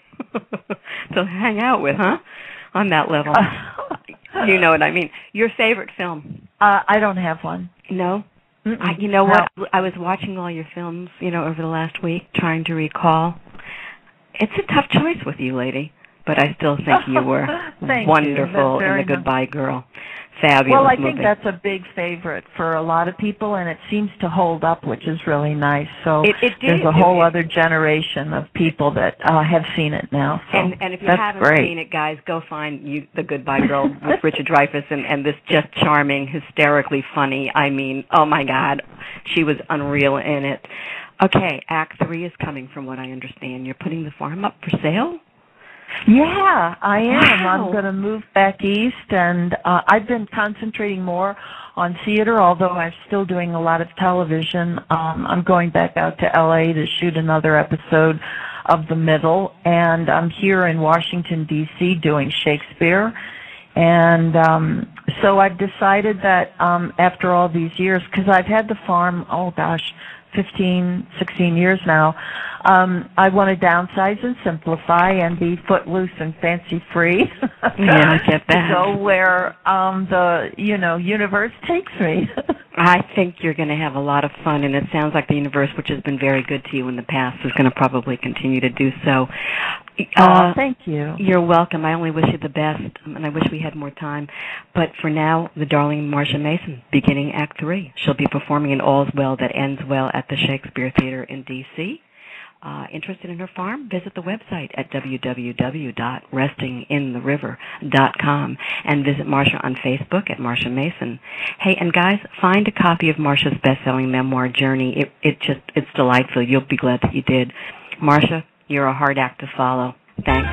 hang out with, huh? On that level. You know what I mean. Your favorite film? I don't have one. No? You know what? I was watching all your films, over the last week, trying to recall. It's a tough choice with you, lady. But I still think you were wonderful in The Goodbye Girl. Fabulous Well, I movie. think that's a big favorite for a lot of people, and it seems to hold up, which is really nice. So there's a whole other generation of people that have seen it now. So and if you haven't seen it, guys, go find The Goodbye Girl with Richard Dreyfuss and this just charming, hysterically funny. I mean, oh my God, she was unreal in it. Okay, Act 3 is coming, from what I understand. You're putting the farm up for sale? Yeah, I am. Wow. I'm going to move back east, and I've been concentrating more on theater, although I'm still doing a lot of television. I'm going back out to L.A. to shoot another episode of The Middle, and I'm here in Washington, D.C. doing Shakespeare. And so I've decided that after all these years, because I've had the farm, 15, 16 years now, I want to downsize and simplify and be footloose and fancy-free. Yeah, I get that. To go where the universe takes me. I think you're going to have a lot of fun, and it sounds like the universe, which has been very good to you in the past, is going to probably continue to do so. Thank you. You're welcome. I only wish you the best, and I wish we had more time. But for now, the darling Marsha Mason, beginning Act 3. She'll be performing in All's Well That Ends Well at the Shakespeare Theater in D.C. Interested in her farm? Visit the website at www.restingintheriver.com and visit Marsha on Facebook at Marsha Mason. Hey, and guys, find a copy of Marsha's best-selling memoir, Journey. It's delightful. You'll be glad that you did. Marsha, you're a hard act to follow. Thanks.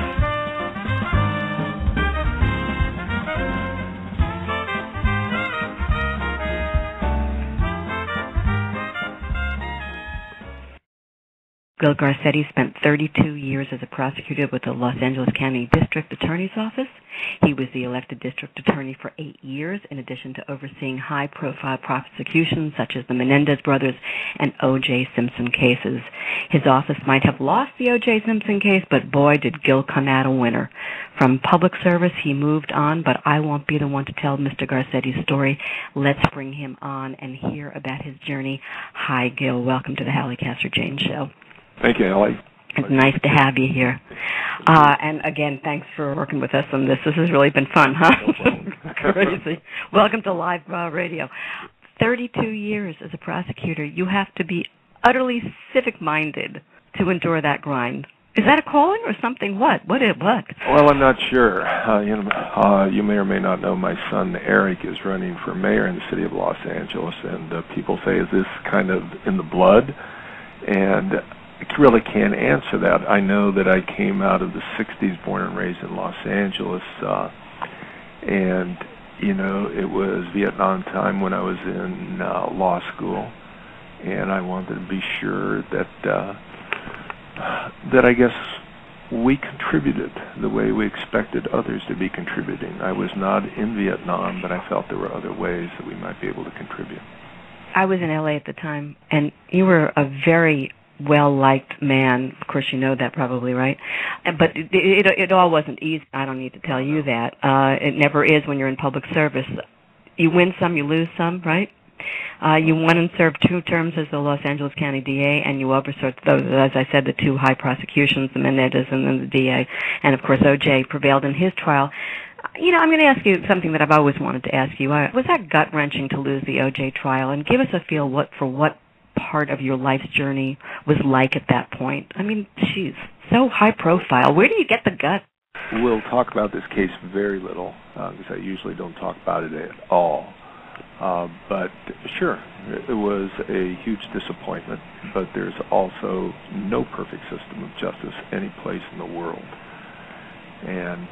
Gil Garcetti spent 32 years as a prosecutor with the Los Angeles County District Attorney's Office. He was the elected district attorney for 8 years, in addition to overseeing high-profile prosecutions such as the Menendez brothers and OJ Simpson cases. His office might have lost the OJ Simpson case, but boy, did Gil come out a winner. From public service, he moved on, but I won't be the one to tell Mr. Garcetti's story. Let's bring him on and hear about his journey. Hi, Gil. Welcome to the Halli Casser-Jayne Show. Thank you, Halli. It's nice to have you here. And again, thanks for working with us on this. This has really been fun, huh? Crazy. Welcome to live radio. 32 years as a prosecutor. You have to be utterly civic-minded to endure that grind. Is that a calling or something? What? What? Well, I'm not sure. You may or may not know my son Eric is running for mayor in the city of Los Angeles, and people say, is this kind of in the blood? And I really can't answer that. I know that I came out of the 60s, born and raised in Los Angeles, and, it was Vietnam time when I was in law school, and I wanted to be sure that I guess we contributed the way we expected others to be contributing. I was not in Vietnam, but I felt there were other ways that we might be able to contribute. I was in L.A. at the time, and you were a very well-liked man. Of course, you know that probably, right? But it all wasn't easy. I don't need to tell you that. It never is when you're in public service. You win some, you lose some, right? You won and served 2 terms as the Los Angeles County DA, and you oversaw those, as I said, the 2 high prosecutions, the Menendez and then the DA. And, of course, OJ prevailed in his trial. I'm going to ask you something that I've always wanted to ask you. Was that gut-wrenching to lose the OJ trial? And give us a feel for what part of your life's journey was like at that point. I mean, geez, so high profile. Where do you get the gut? We'll talk about this case very little, because I usually don't talk about it at all. But sure, it was a huge disappointment, but there's also no perfect system of justice any place in the world. And,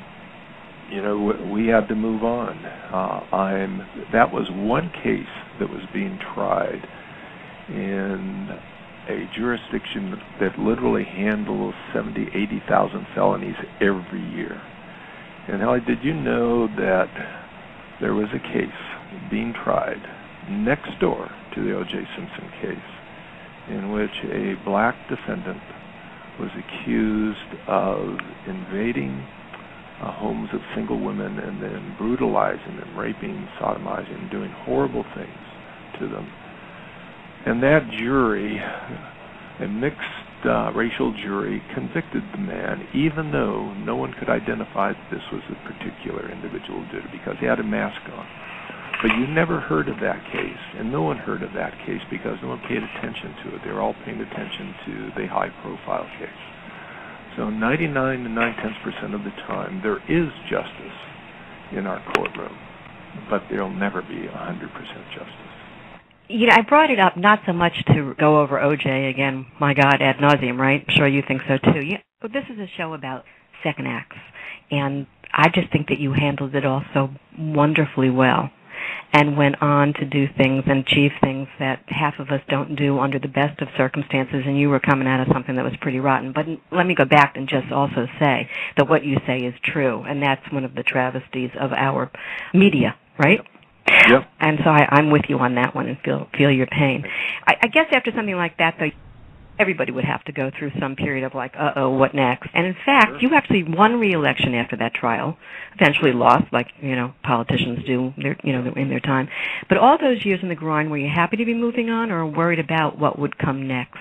we had to move on. That was one case that was being tried in a jurisdiction that literally handles 70,000, 80,000 felonies every year. And Halli, did you know that there was a case being tried next door to the OJ Simpson case in which a black defendant was accused of invading homes of single women and then brutalizing them, raping, sodomizing, and doing horrible things to them? And that jury, a mixed racial jury, convicted the man, even though no one could identify that this was a particular individual who did it because he had a mask on. But you never heard of that case, and no one heard of that case because no one paid attention to it. They were all paying attention to the high-profile case. So 99 to 9/10% of the time, there is justice in our courtroom, but there will never be 100% justice. I brought it up not so much to go over OJ again, my God, ad nauseum, right? I'm sure you think so too. But this is a show about second acts, and I just think that you handled it all so wonderfully well and went on to do things and achieve things that half of us don't do under the best of circumstances, and you were coming out of something that was pretty rotten. But let me go back and just also say that what you say is true, and that's one of the travesties of our media, right? Yep. And so I'm with you on that one and feel your pain. I guess after something like that, though, everybody would have to go through some period of like, uh-oh, what next? And in fact, you actually won re-election after that trial, eventually lost, like, politicians do, in their time. But all those years in the grind, were you happy to be moving on or worried about what would come next?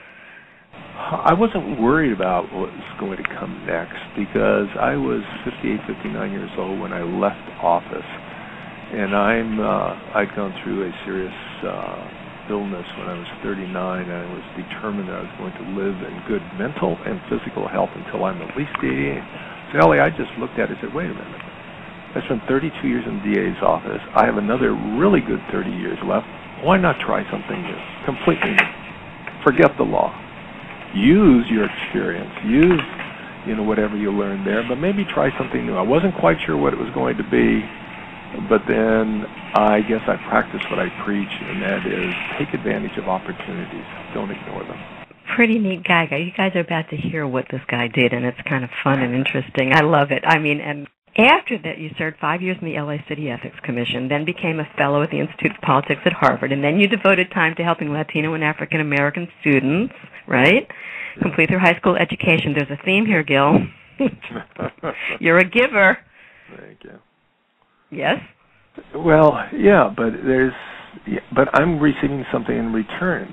I wasn't worried about what was going to come next because I was 58, 59 years old when I left office. And I'd gone through a serious illness when I was 39, and I was determined that I was going to live in good mental and physical health until I'm at least 88. So, Halli, I just looked at it and said, wait a minute. I spent 32 years in the DA's office. I have another really good 30 years left. Why not try something new? Completely new. Forget the law. Use your experience. Use, whatever you learned there, but maybe try something new. I wasn't quite sure what it was going to be, but then I guess I practice what I preach, and that is take advantage of opportunities. Don't ignore them. Pretty neat guy. You guys are about to hear what this guy did, and it's kind of fun and interesting. I love it. And after that, you served 5 years in the LA City Ethics Commission, then became a fellow at the Institute of Politics at Harvard, and then you devoted time to helping Latino and African American students, right? Yeah. Complete their high school education. There's a theme here, Gil. You're a giver. Thank you. Yes? Well, yeah, but I'm receiving something in return.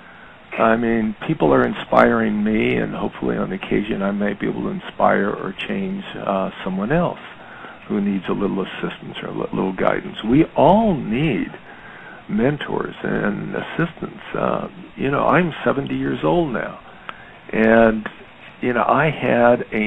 People are inspiring me, and hopefully on occasion I might be able to inspire or change someone else who needs a little assistance or a little guidance. We all need mentors and assistants. I'm 70 years old now, and I had a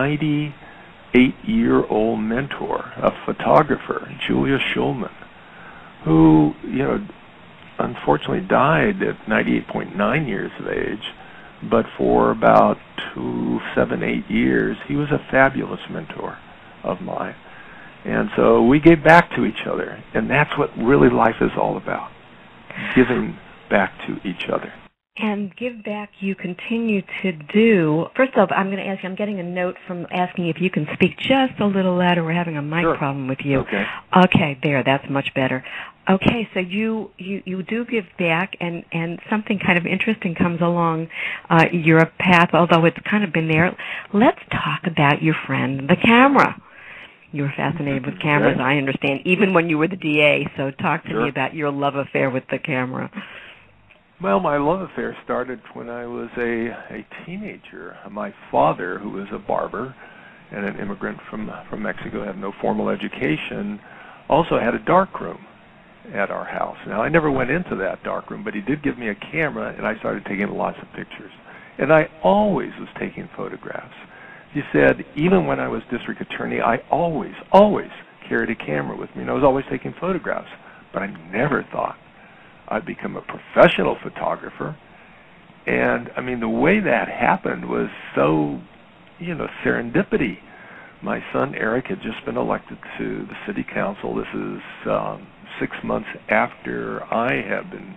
98-year-old mentor, a photographer, Julia Schulman, who, unfortunately died at 98.9 years of age, but for about 7, 8 years, he was a fabulous mentor of mine. And so we gave back to each other, and that's what really life is all about, giving back to each other. And give back you continue to do. First off, I'm going to ask you, I'm getting a note from asking if you can speak just a little louder. We're having a mic problem with you. Okay. Okay, there, that's much better. Okay, so you do give back, and something kind of interesting comes along your path, although it's kind of been there. Let's talk about your friend, the camera. You were fascinated with cameras, I understand, even when you were the DA. So talk to me about your love affair with the camera. Well, my love affair started when I was a teenager. My father, who was a barber and an immigrant from Mexico, had no formal education, also had a darkroom at our house. Now, I never went into that darkroom, but he did give me a camera, and I started taking lots of pictures. And I always was taking photographs. He said, even when I was district attorney, I always carried a camera with me, and I was always taking photographs. But I never thought I'd become a professional photographer. And, the way that happened was so, serendipity. My son, Eric, had just been elected to the city council. This is 6 months after I had been,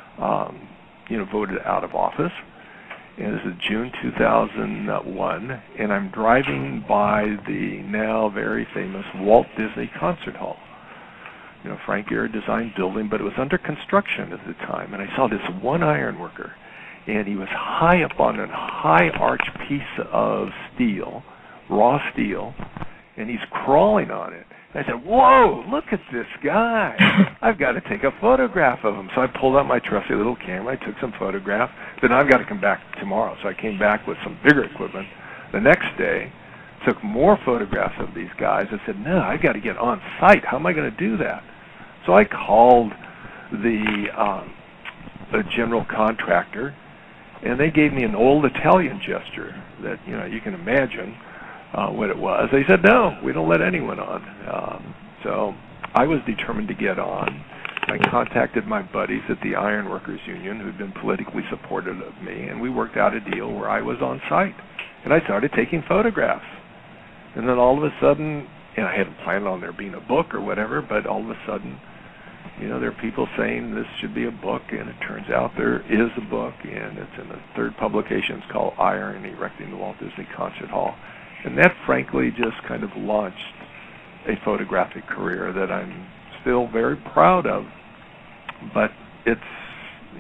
voted out of office. And this is June 2001, and I'm driving by the now very famous Walt Disney Concert Hall. Frank Gehry designed building, but it was under construction at the time. And I saw this one ironworker, and he was high up on a high arch piece of steel, raw steel, and he's crawling on it. And I said, whoa, look at this guy. I've got to take a photograph of him. So I pulled out my trusty little camera. I took some photographs. Then I've got to come back tomorrow. So I came back with some bigger equipment. The next day, took more photographs of these guys. I said, no, I've got to get on site. How am I going to do that? So I called the general contractor, and they gave me an old Italian gesture that, you can imagine what it was. They said, no, we don't let anyone on. So I was determined to get on. I contacted my buddies at the Ironworkers Union who'd been politically supportive of me, and we worked out a deal where I was on site. And I started taking photographs. And then all of a sudden, I hadn't planned on there being a book or whatever, but all of a sudden, there are people saying this should be a book, and it turns out there is a book, and it's in the third publication. It's called Iron, Erecting the Walt Disney Concert Hall. And that, frankly, just kind of launched a photographic career that I'm still very proud of. But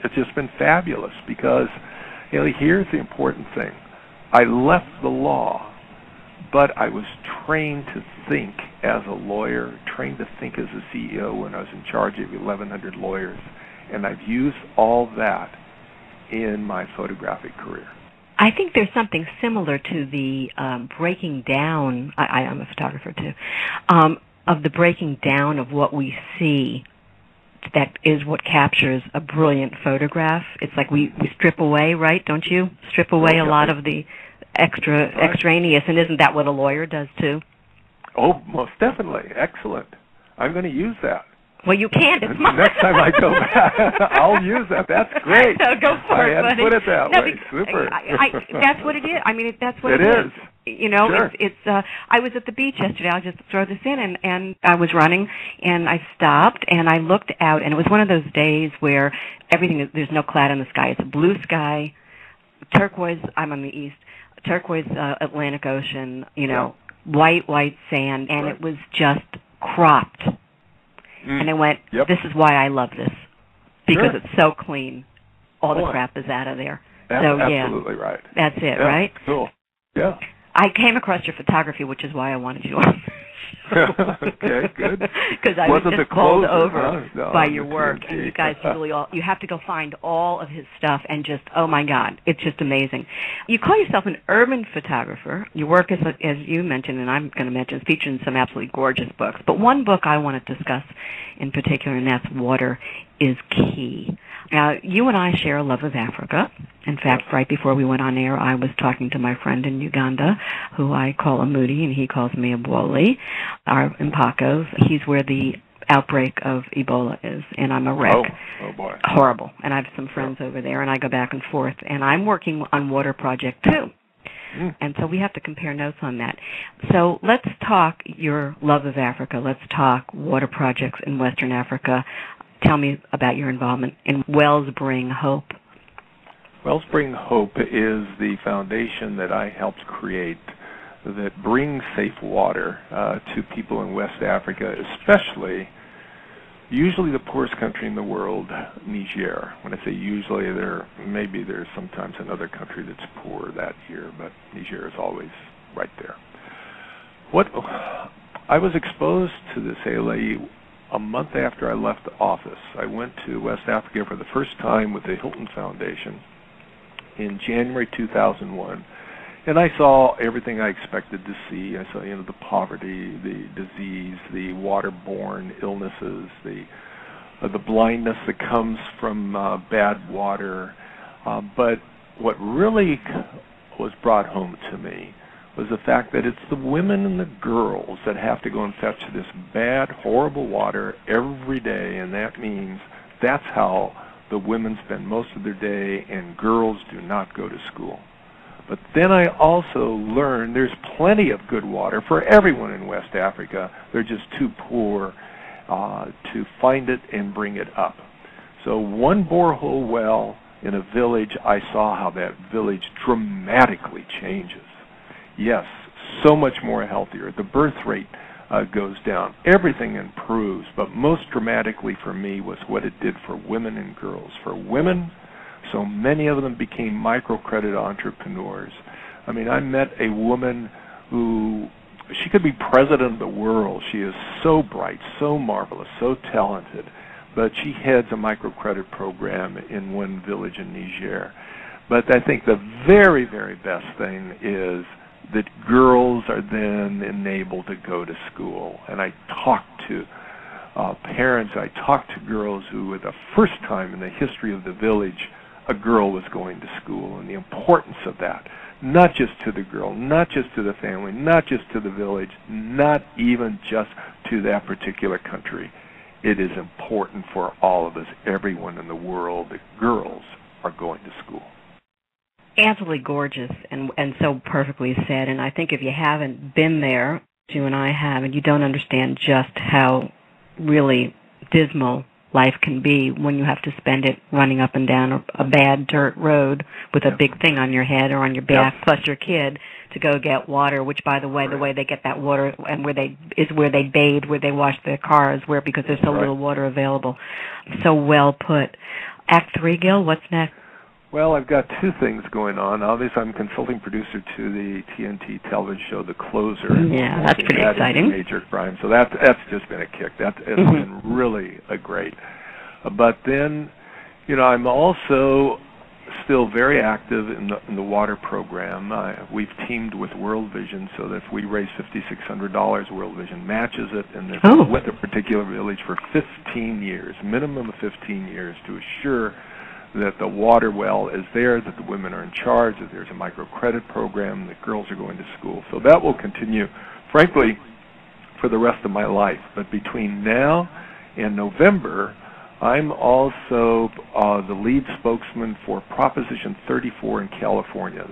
it's just been fabulous because, here's the important thing. I left the law, but I was trained to think as a lawyer, trained to think as a CEO when I was in charge of 1,100 lawyers, and I've used all that in my photographic career. I think there's something similar to the breaking down, I'm a photographer too, of the breaking down of what we see that is what captures a brilliant photograph. It's like we strip away, right? Don't you? Strip away a lot of the extraneous, and isn't that what a lawyer does too? Oh, most definitely. Excellent. I'm going to use that. Well, you can't. It's mine. Next time I go back, I'll use that. That's great. So go for it, buddy. Put it that way. Super. That's what it is. I mean, that's what it is. Sure. I was at the beach yesterday. I'll just throw this in, and I was running, and I stopped, and I looked out, and it was one of those days where there's no cloud in the sky. It's a blue sky, turquoise. I'm on the east. Turquoise Atlantic Ocean. White sand, and it was just cropped. And I went, this is why I love this, because it's so clean. All the crap is out of there. That's absolutely right. That's it, right? Cool. Yeah. I came across your photography, which is why I wanted you on. Okay, good. Because I was just bowled over by your work, and you guys you have to go find all of his stuff and just, oh my God, it's just amazing. You call yourself an urban photographer. Your work is, as you mentioned, and I'm going to mention, is featured in some absolutely gorgeous books. But one book I want to discuss in particular, and that's Water is Key. Now, you and I share a love of Africa. In fact, right before we went on air, I was talking to my friend in Uganda, who I call a Moody, and he calls me a Bwoli, our Mpakos. He's where the outbreak of Ebola is, and I'm a wreck. Oh boy. Horrible. And I have some friends over there, and I go back and forth. And I'm working on Water Project, too. And so we have to compare notes on that. So let's talk your love of Africa. Let's talk water projects in Western Africa. Tell me about your involvement in Wellspring Hope. Wellspring Hope is the foundation that I helped create that brings safe water to people in West Africa, especially, usually the poorest country in the world, Niger. When I say usually, there's sometimes another country that's poor that year, but Niger is always right there. I was exposed to this ALA a month after I left the office. I went to West Africa for the first time with the Hilton Foundation in January 2001, and I saw everything I expected to see. I saw, the poverty, the disease, the waterborne illnesses, the blindness that comes from bad water. But what really was brought home to me was the fact that it's the women and the girls that have to go and fetch this bad, horrible water every day, and that means that's how the women spend most of their day, and girls do not go to school. But then I also learned there's plenty of good water for everyone in West Africa. They're just too poor to find it and bring it up. So one borehole well in a village, I saw how that village dramatically changes. Yes, so much more healthier. The birth rate goes down. Everything improves, but most dramatically for me was what it did for women and girls. For women, so many of them became microcredit entrepreneurs. I mean, I met a woman who, she could be president of the world. She is so bright, so marvelous, so talented, but she heads a microcredit program in one village in Niger. But I think the very, very best thing is that girls are then enabled to go to school. And I talk to parents, I talk to girls who, for the first time in the history of the village, a girl was going to school, and the importance of that, not just to the girl, not just to the family, not just to the village, not even just to that particular country. It is important for all of us, everyone in the world, that girls are going to school. Absolutely gorgeous and so perfectly said. And I think if you haven't been there, you and I have, and you don't understand just how really dismal life can be when you have to spend it running up and down a bad dirt road with a big thing on your head or on your back, plus your kid, to go get water, which, by the way, the way they get that water and where they bathe, where they wash their cars, because there's so little water available. So well put. Act 3, Gil, what's next? Well, I've got two things going on. Obviously, I'm consulting producer to the TNT television show, The Closer. Yeah, that's pretty exciting. Major crime. So that's just been a kick. It's been really a great. But then, I'm also still very active in the water program. We've teamed with World Vision so that if we raise $5,600, World Vision matches it, and with a particular village for 15 years, minimum of 15 years, to assure that the water well is there, that the women are in charge, that there's a microcredit program, that girls are going to school. So that will continue, frankly, for the rest of my life. But between now and November, I'm also the lead spokesman for Proposition 34 in California.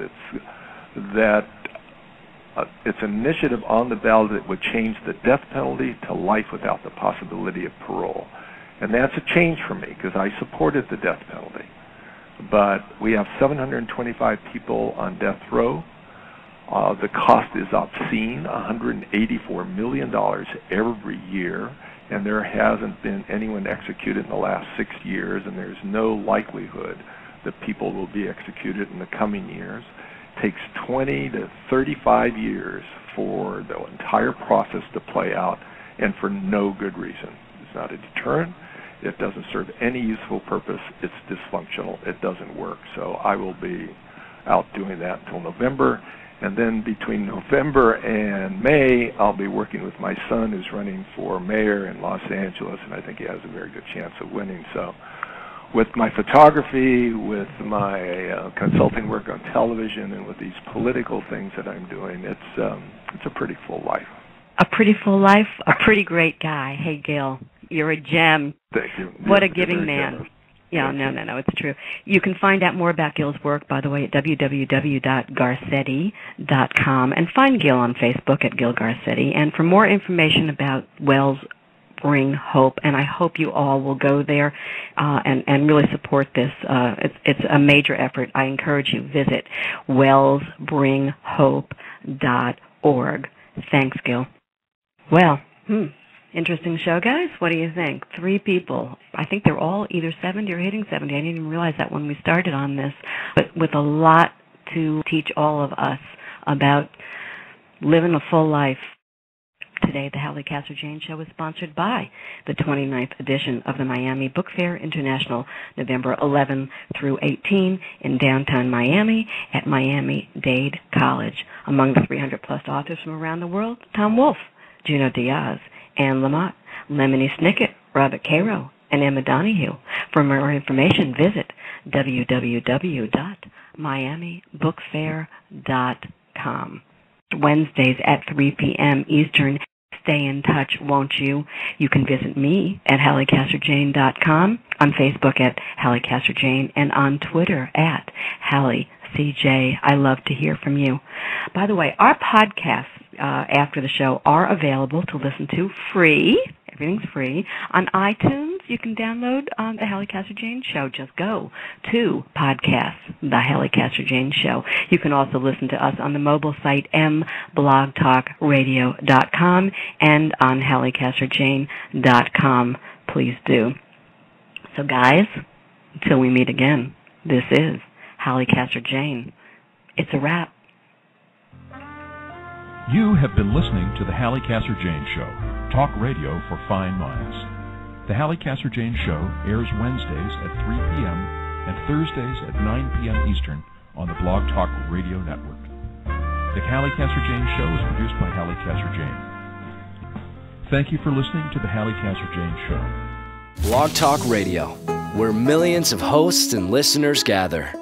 It's an initiative on the ballot that would change the death penalty to life without the possibility of parole. And that's a change for me because I supported the death penalty. But we have 725 people on death row. The cost is obscene, $184 million every year, and there hasn't been anyone executed in the last 6 years, and there's no likelihood that people will be executed in the coming years. It takes 20 to 35 years for the entire process to play out, and for no good reason. It's not a deterrent. It doesn't serve any useful purpose. It's dysfunctional. It doesn't work. So I will be out doing that until November. And then between November and May, I'll be working with my son who's running for mayor in Los Angeles, and I think he has a very good chance of winning. So with my photography, with my consulting work on television, and with these political things that I'm doing, it's a pretty full life. A pretty full life, a pretty great guy. Hey, Gil, you're a gem. Thank you. What a giving man. Yeah, no, it's true. You can find out more about Gil's work, by the way, at www.garcetti.com, and find Gil on Facebook at Gil Garcetti. And for more information about Wells Bring Hope, and I hope you all will go there and really support this. It's a major effort. I encourage you, visit wellsbringhope.org. Thanks, Gil. Well, interesting show, guys. What do you think? 3 people. I think they're all either 70 or hitting 70. I didn't even realize that when we started on this. But with a lot to teach all of us about living a full life. Today, the Halli Casser-Jayne Show is sponsored by the 29th edition of the Miami Book Fair International, November 11 through 18 in downtown Miami at Miami-Dade College. Among the 300-plus authors from around the world, Tom Wolfe, Junot Diaz, Anne Lamott, Lemony Snicket, Robert Caro, and Emma Donahue. For more information, visit www.miamibookfair.com. Wednesdays at 3 p.m. Eastern. Stay in touch, won't you? You can visit me at HalliCasser-Jayne.com, on Facebook at Halli Casser-Jayne, and on Twitter at HalliCJ. I love to hear from you. By the way, our podcasts after the show are available to listen to free. Everything's free. On iTunes, you can download the Halli Casser-Jayne Show. Just go to podcasts, the Halli Casser-Jayne Show. You can also listen to us on the mobile site mblogtalkradio.com and on HalliCasser-Jayne.com. Please do. So, guys, until we meet again, this is Halli Casser-Jayne. It's a wrap. You have been listening to the Halli Casser-Jayne Show, talk radio for fine minds. The Halli Casser-Jayne Show airs Wednesdays at 3 p.m. and Thursdays at 9 p.m. Eastern on the Blog Talk Radio Network. The Halli Casser-Jayne Show is produced by Halli Casser-Jayne. Thank you for listening to the Halli Casser-Jayne Show. Blog Talk Radio, where millions of hosts and listeners gather.